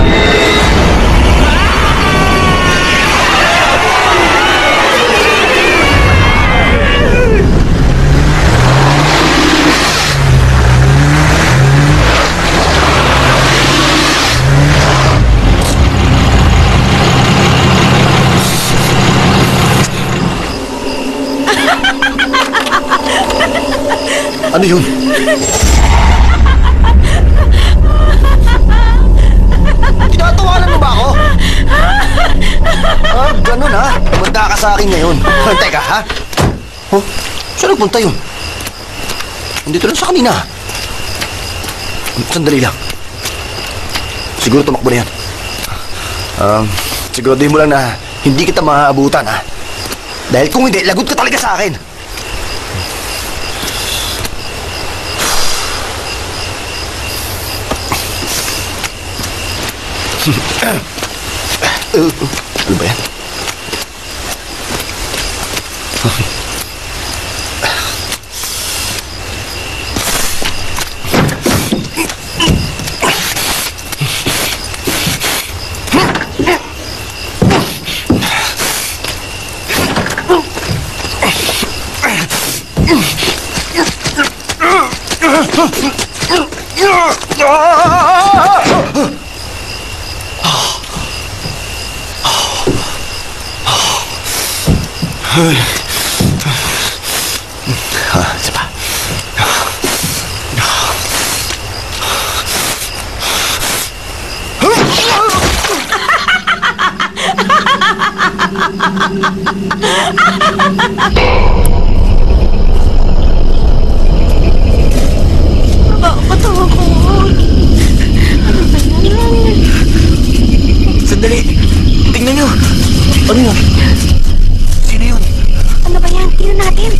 Speaker 5: Ano yun? Tinatawanan mo ba ako? Ah, ganun ha. Punta ka sa akin ngayon. Teka, ha? Oh, saan nagpunta yun? Nandito lang sa kanina. Sandali lang. Siguro tumakbo na yan. Um, siguraduhin mo lang na hindi kita maaabutan, ha? Dahil kung hindi, lagot ka talaga sa akin. Uh, ano ba yan? Ah, isa pa.
Speaker 7: Bato ako.
Speaker 4: Sandali. Tingnan nyo. Ano yun? Sino yun?
Speaker 7: Ano ba yan? Tingnan natin.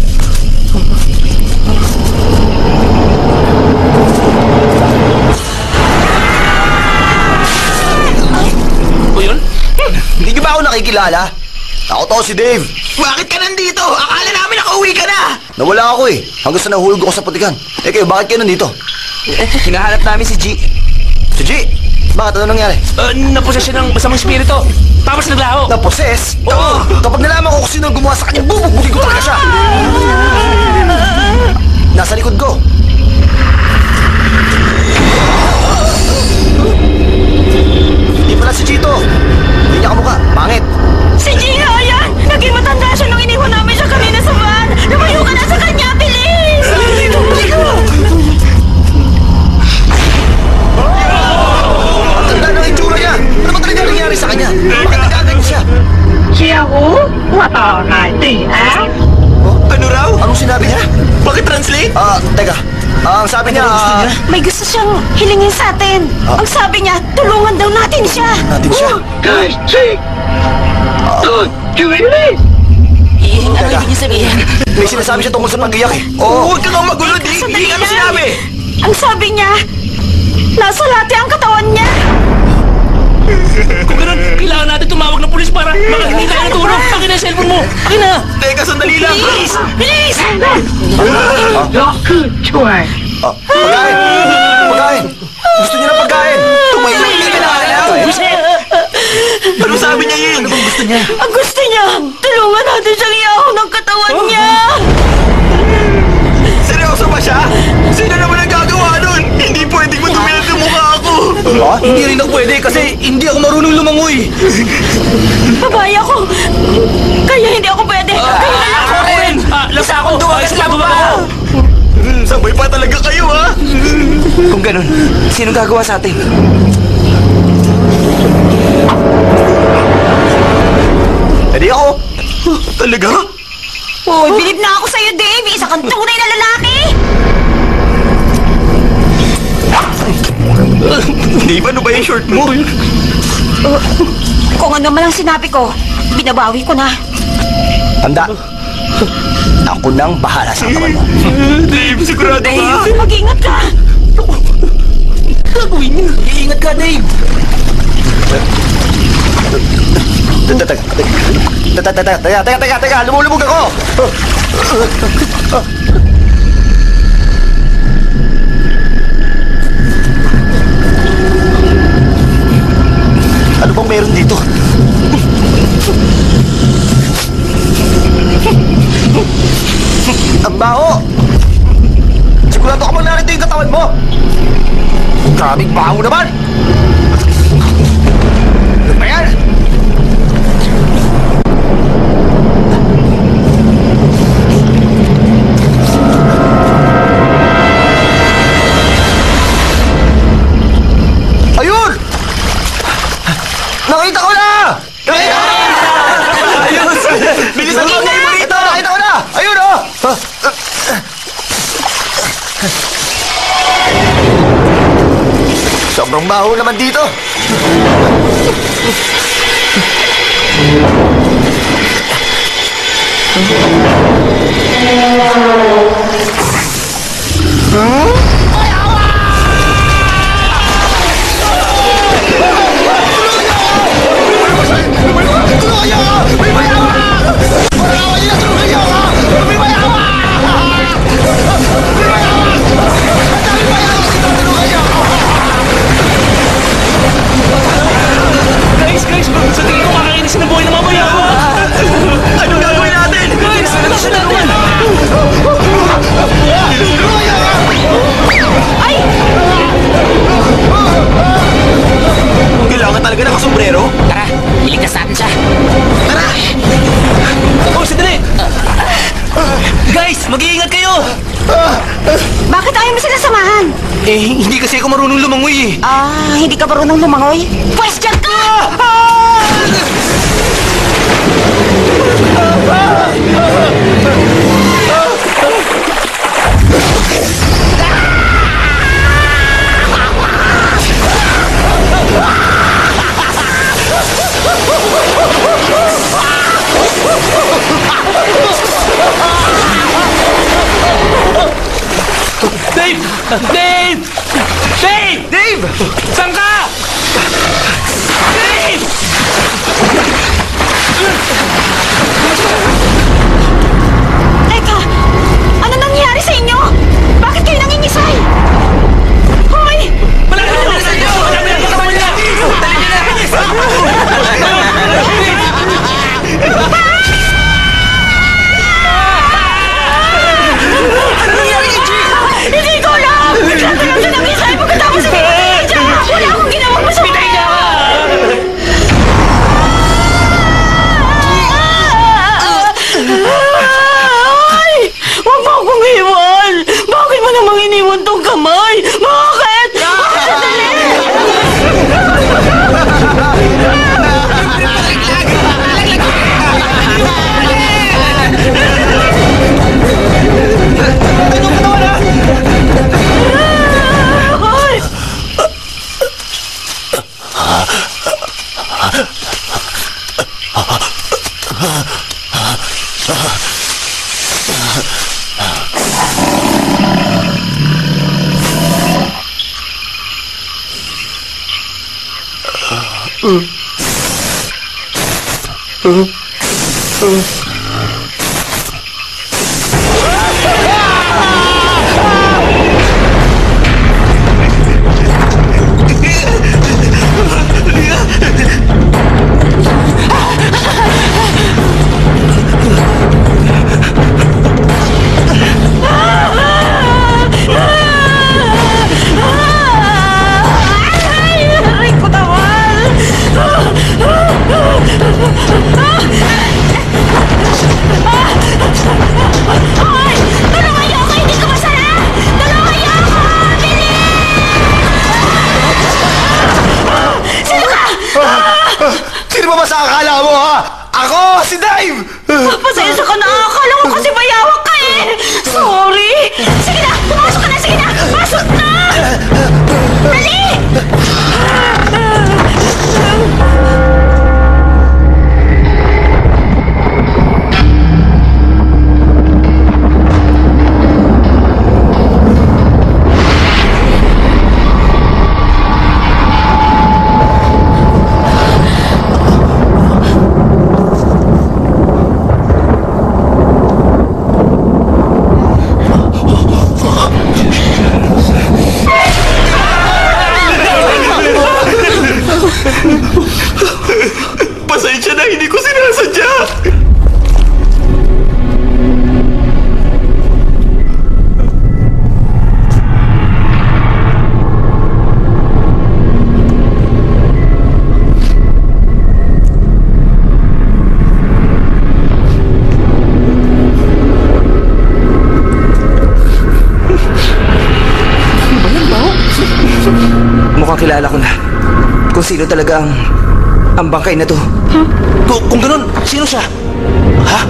Speaker 2: O yun?
Speaker 5: Hindi niyo ba ako nakikilala? Ako to si Dave.
Speaker 4: Bakit ka nandito? Akala namin nakauwi ka na!
Speaker 5: Nawala ako eh. Hanggang sa nahulog ako sa putikan. Eh kayo, bakit kayo nandito?
Speaker 4: Hinahanap namin si G.
Speaker 5: Si G, bakit ano nangyari?
Speaker 2: Uh, naposes siya ng masamang spirito. Tapos naglaho.
Speaker 5: Na-possess? Oo. Kapag nalaman ko kung sino ang gumawa sa kanya, bubugbugin ko talaga siya. Nasa likod ko. Hindi pala si Chito. Hindi niya kamukha. Pangit.
Speaker 7: Si Gia yan! Naging matanda siya nung iniwan namin siya kanina sa van! Lumayo ka na sa kanya, bilis!
Speaker 5: Ang tanda ng itsura niya. Ano ba talaga nangyari sa kanya? Bakit nagaganyan siya?
Speaker 4: Ano raw?
Speaker 5: Anong sinabi niya?
Speaker 4: Bakit translate?
Speaker 5: Ah, teka. Ah, ang sabi niya, ah,
Speaker 7: May gusto siyang hilingin sa atin. Ang sabi niya, tulungan daw natin siya.
Speaker 5: natin siya.
Speaker 3: Eh, ano
Speaker 5: Teka.
Speaker 3: ibig niyo sabihin?
Speaker 5: May sinasabi siya tungkol sa pag-iyak eh. Oo.
Speaker 4: Huwag kang magulo, di!
Speaker 7: Sandali
Speaker 4: Di ano
Speaker 7: lang.
Speaker 4: sinabi?
Speaker 7: Ang sabi niya, nasa lati ang katawan niya.
Speaker 2: Kung ganun, kailangan natin tumawag ng pulis para makahingi tayo ng tulong. Akin na yung cellphone mo. Akin na.
Speaker 4: Teka, sandali lang!
Speaker 2: Bilis! Bilis!
Speaker 5: Ah, pagkain! Pagkain! Gusto niya ng pagkain! Tumayo! Hindi ka na alam!
Speaker 4: Ano sabi niya yun? Ano bang gusto niya?
Speaker 7: Ang gusto niya, tulungan natin siyang iahon ng katawan niya.
Speaker 5: hindi rin ako pwede kasi hindi ako marunong lumangoy.
Speaker 7: Babae ako. Kaya hindi ako pwede. Kaya na lang ako.
Speaker 5: Ren!
Speaker 4: Lasa ako! Ayos lang ba?
Speaker 5: Sabay pa talaga kayo, ha?
Speaker 8: Kung ganun, sinong gagawa sa atin?
Speaker 5: Hindi ako. Talaga?
Speaker 7: Uy, bilib na ako sa'yo, Dave. Isa kang tunay na lalaki.
Speaker 5: Dave, ano ba yung short mo?
Speaker 7: Kung ano man ang sinabi ko, binabawi ko na.
Speaker 5: Tanda. Ako nang bahala sa katawan mo.
Speaker 4: Dave, sigurado ka?
Speaker 7: Dave, mag-ingat ka.
Speaker 4: Gagawin niyo. Iingat ka, Dave.
Speaker 5: Teka, teka, teka, teka, teka, teka, teka, teka, lumulubog ako! Ano bang meron dito? Ang baho! Sigurado ka bang narito yung katawan mo? Grabing baho naman! Ano ba yan? Ayun! Nakita ko na! Nakita ko na!
Speaker 4: Ayos! Bilisan mo, Dave!
Speaker 5: Ito, nakita ko na! Ayun, oh! Sobrang baho naman dito.
Speaker 2: Guys, guys, sa tingin ko kakainis ng buhay ng mga mayawa.
Speaker 4: Anong gagawin natin?
Speaker 2: Guys, ano siya natin?
Speaker 7: Ay!
Speaker 4: Kailangan talaga nakasombrero?
Speaker 3: Tara, iligtas natin siya.
Speaker 4: Tara!
Speaker 2: Oh, sandali! Guys, mag-iingat kayo!
Speaker 7: Bakit ayaw mo sila samahan?
Speaker 5: Eh, hindi kasi ako marunong lumangoy eh.
Speaker 7: Ah, hindi ka marunong lumangoy? Pwes dyan ka!
Speaker 2: Dave! Dave! Dave!
Speaker 5: Dave!
Speaker 2: Saan ka? Dave!
Speaker 7: Teka, ano nangyari sa inyo? Bakit kayo nangingisay? Hoy!
Speaker 2: Malapit na sa inyo! Malapit na sa inyo! Dali niyo na!
Speaker 7: Hindi ko alam! Bigla ko lang siya nangisay pagkatapos sa mga Wala akong ginawang masama!
Speaker 2: Pitay niya ka!
Speaker 7: Ay! Huwag mo akong iwan! Bakit mo namang iniwan tong kamay? Bakit? Bakit sandali? Ay!
Speaker 8: kung sino talaga ang, ang bangkay na to.
Speaker 2: Kung, kung ganun, sino siya? Ha?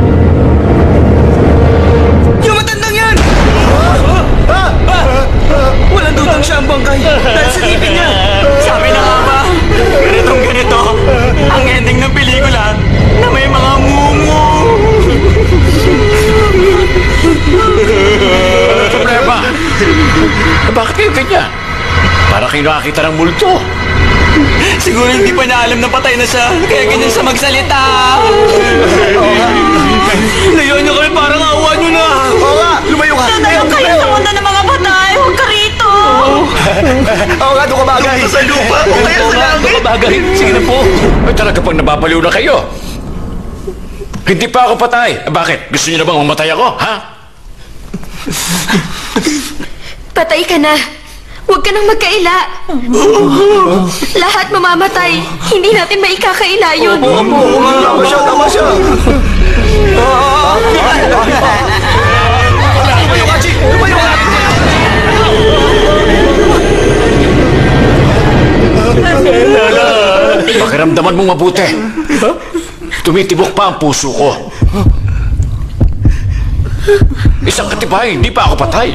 Speaker 8: Yung matandang yan! Walang dudang siya ang bangkay dahil sa ngipin niya.
Speaker 4: Sabi na nga ba, ganitong ganito, ang ending ng pelikula na may mga mumu.
Speaker 6: Ano problema? Bakit kayo ganyan? Para kayo nakakita ng multo.
Speaker 4: Siguro hindi pa niya alam na patay na siya, kaya ganyan siya magsalita. Layuan niyo kayo, parang awa niyo na.
Speaker 5: Oo nga, lumayo ka.
Speaker 7: Dadayo kayo sa mundo ng mga patay. Huwag ka rito.
Speaker 5: Oo nga, doon ka bagay. Sa lupa, o kaya sa langit.
Speaker 2: Bagay, sige na po.
Speaker 6: Ay talaga pang nababaliw na kayo. Hindi pa ako patay. Eh, bakit? Gusto niyo na bang mamatay ako, ha?
Speaker 1: Patay ka na. Huwag ka nang magkaila. Lahat mamamatay. Hindi natin maikakaila yun.
Speaker 5: Tama siya, tama siya. Lumayo ka, Chi. Lumayo ka.
Speaker 6: Pakiramdaman mong mabuti. Tumitibok pa ang puso ko. Isang katibay, hindi pa ako patay.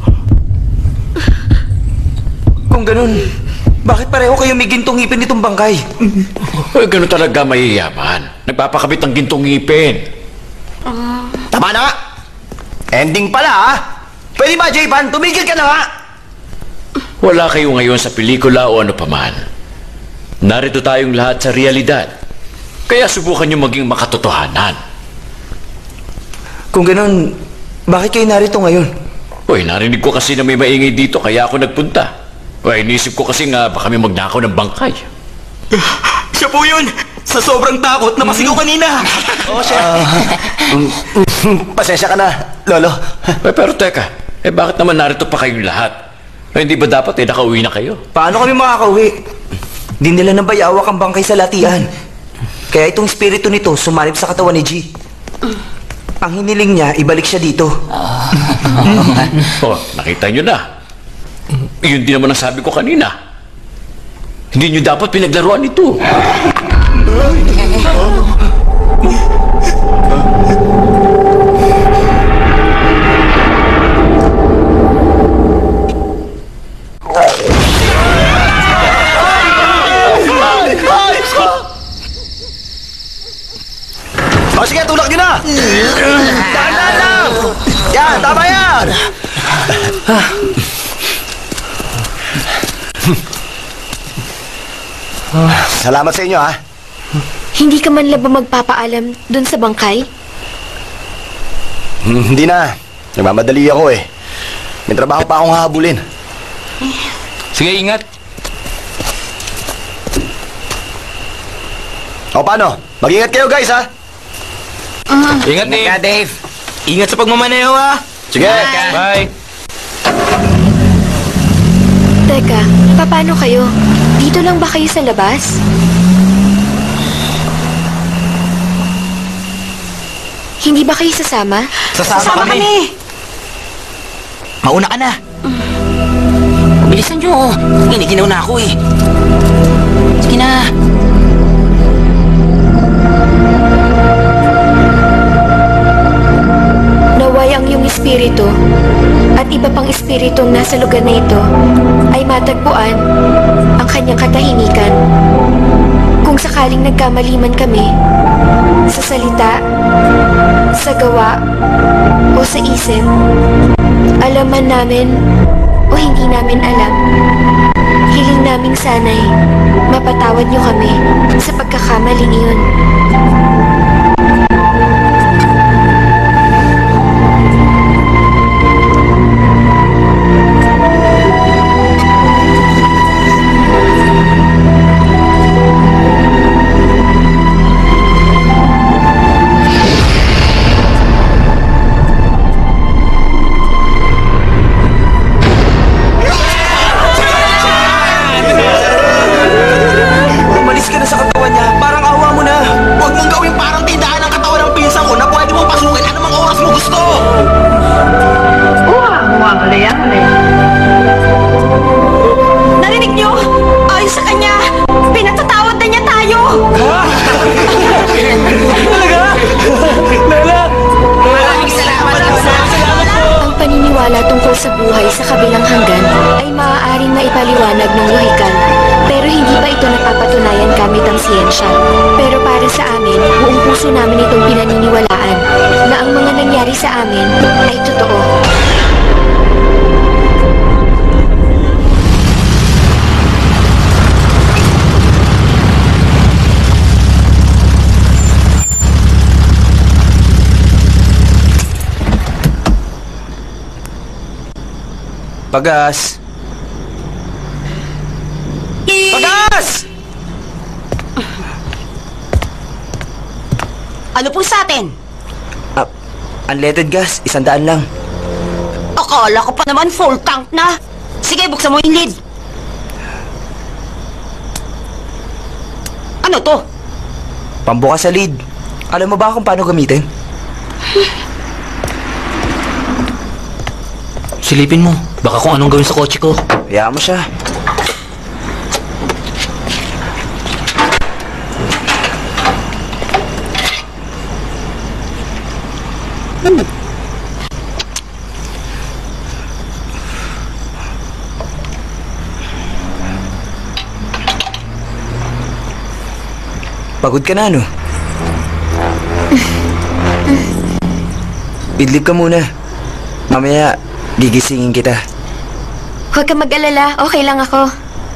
Speaker 8: Kung ganun, bakit pareho kayo may gintong ngipin nitong bangkay?
Speaker 6: Ay, ganun talaga mayayaman. Nagpapakabit ng gintong ngipin.
Speaker 5: Tama na nga. Ending pala, ha? Pwede ba, J-Pan? Tumigil ka na nga.
Speaker 6: Wala kayo ngayon sa pelikula o ano paman. Narito tayong lahat sa realidad. Kaya subukan nyo maging makatotohanan.
Speaker 8: Kung ganun, bakit kayo narito ngayon?
Speaker 6: Uy, narinig ko kasi na may maingay dito kaya ako nagpunta. Uy, inisip ko kasi nga baka may magnakaw ng bangkay.
Speaker 4: Siya po yun! Sa sobrang takot, napasigaw kanina!
Speaker 5: Oo, siya. Pasensya ka na, Lolo.
Speaker 6: Uy, pero teka, eh bakit naman narito pa kayong lahat? Eh, hindi ba dapat eh nakauwi na kayo?
Speaker 8: Paano kami makakauwi? Di nila nabayawak ang bangkay sa latian. Kaya itong spirito nito sumalib sa katawan ni G. Ang hiniling niya, ibalik siya dito.
Speaker 6: Oh, nakita nyo na. Yun din naman ang sabi ko kanina. Hindi nyo dapat pinaglaruan ito.
Speaker 5: O sige, tulak nyo na! Dahan-dahan lang! Yan, tama yan! Salamat sa inyo, ha?
Speaker 1: Hindi ka man lang ba magpapaalam dun sa bangkay?
Speaker 5: Hmm, hindi na. Nagmamadali ako eh. May trabaho pa akong hahabulin.
Speaker 2: Sige, ingat.
Speaker 5: O paano? Mag-ingat kayo, guys, ha?
Speaker 2: Ingat, Dave.
Speaker 4: Kaya Dave, ingat sa pagmamaneho ha!
Speaker 5: Sige!
Speaker 2: Bye.
Speaker 1: Teka, paano kayo? Dito lang ba kayo sa labas? Hindi ba kayo sasama?
Speaker 4: Sasama, kami.
Speaker 3: Mauna ka na. Bilisan nyo. Giniginaw na ako eh. Sige na.
Speaker 1: Naway ang iyong espiritu at iba pang espiritong nasa lugar na ito ay matagpuan ang kanyang katahimikan. Kung sakaling nagkamaliman kami sa salita, sa gawa, o sa isip, alam man namin o hindi namin alam, hiling naming sanay mapatawad niyo kami sa pagkakamaling iyon.
Speaker 8: Umalis ka na sa katawan niya. Parang awa mo na.
Speaker 5: Huwag mong gawing parang tindahan ng katawan ng pinsan ko na pwede mong pasukin anumang oras mo gusto!
Speaker 7: Narinig nyo? Ayon sa kanya,
Speaker 1: tungkol sa buhay sa kabilang hanggan ay maaaring maipaliwanag ng lohikal, pero hindi pa ito napapatunayan gamit ang siyensya. Pero para sa amin, buong puso namin itong pinaniniwalaan na ang mga nangyari sa amin ay totoo.
Speaker 8: Pagas! Pagas!
Speaker 7: Ano po sa atin?
Speaker 8: Ah, unleaded gas, isang daan lang.
Speaker 7: Akala ko pa naman full tank na. Sige, buksan mo yung lid. Ano to?
Speaker 8: Pambukas sa lid. Alam mo ba kung paano gamitin?
Speaker 3: Silipin mo. Baka kung anong gawin sa kotse ko.
Speaker 8: Hayaan mo siya. Pagod ka na, no? Idlip ka muna. Mamaya, gigisingin kita.
Speaker 1: Huwag kang mag-alala, okay lang ako.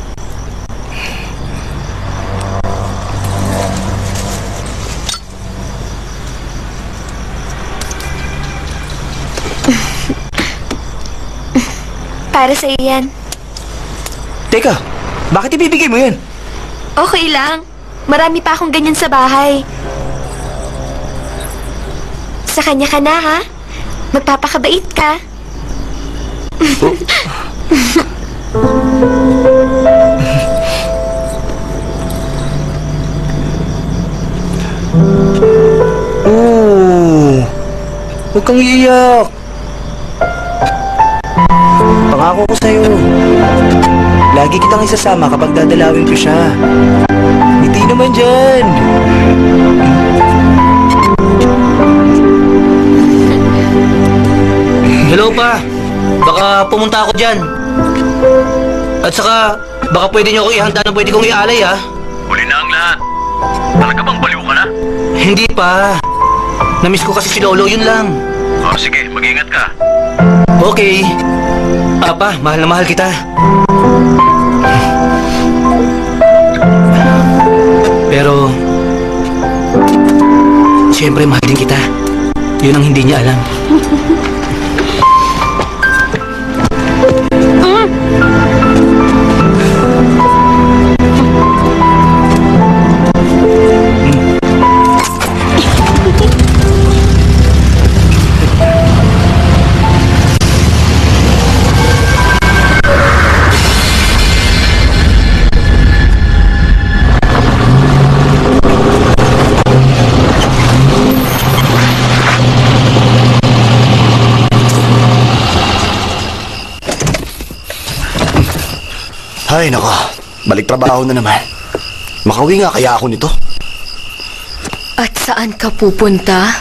Speaker 1: Para sa iyan.
Speaker 8: Teka, bakit ibibigay mo yan?
Speaker 1: Okay lang. Marami pa akong ganyan sa bahay. Sa kanya ka na, ha? Magpapakabait ka.
Speaker 8: Oo. Huwag kang iiyak. Pangako ko sa'yo. Lagi kitang isasama kapag dadalawin ko siya. Hindi naman dyan.
Speaker 3: Hello pa. Baka pumunta ako dyan. At saka, baka pwede niyo ako ihanda na pwede kong ialay, ha?
Speaker 6: Huli na ang lahat. Talaga bang baliw ka na?
Speaker 3: Hindi pa. Namiss ko kasi si Lolo, yun lang.
Speaker 6: Oh, sige, mag-ingat ka.
Speaker 3: Okay. Apa, mahal na mahal kita. Pero, siyempre mahal din kita. Yun ang hindi niya alam.
Speaker 5: Ay, nako. Balik trabaho na naman. Makauwi nga kaya ako nito.
Speaker 1: At saan ka pupunta?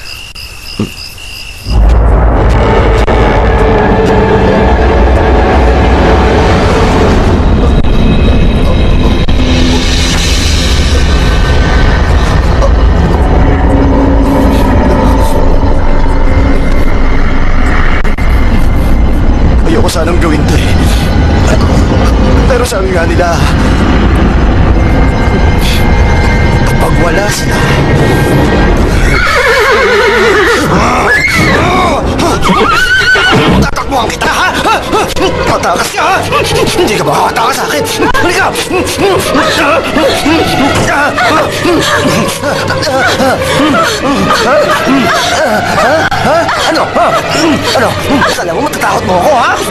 Speaker 5: Ayoko sanang gawin to eh. Pero sabi nga nila, kapag wala sila, tatakbuhan kita, ha? Matakas ka, ha? Hindi ka ba makatakas sa akin? Halika! Ano? Ano? Akala mo matatakot mo ako, ha?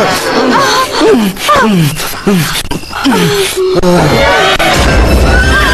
Speaker 5: Ah!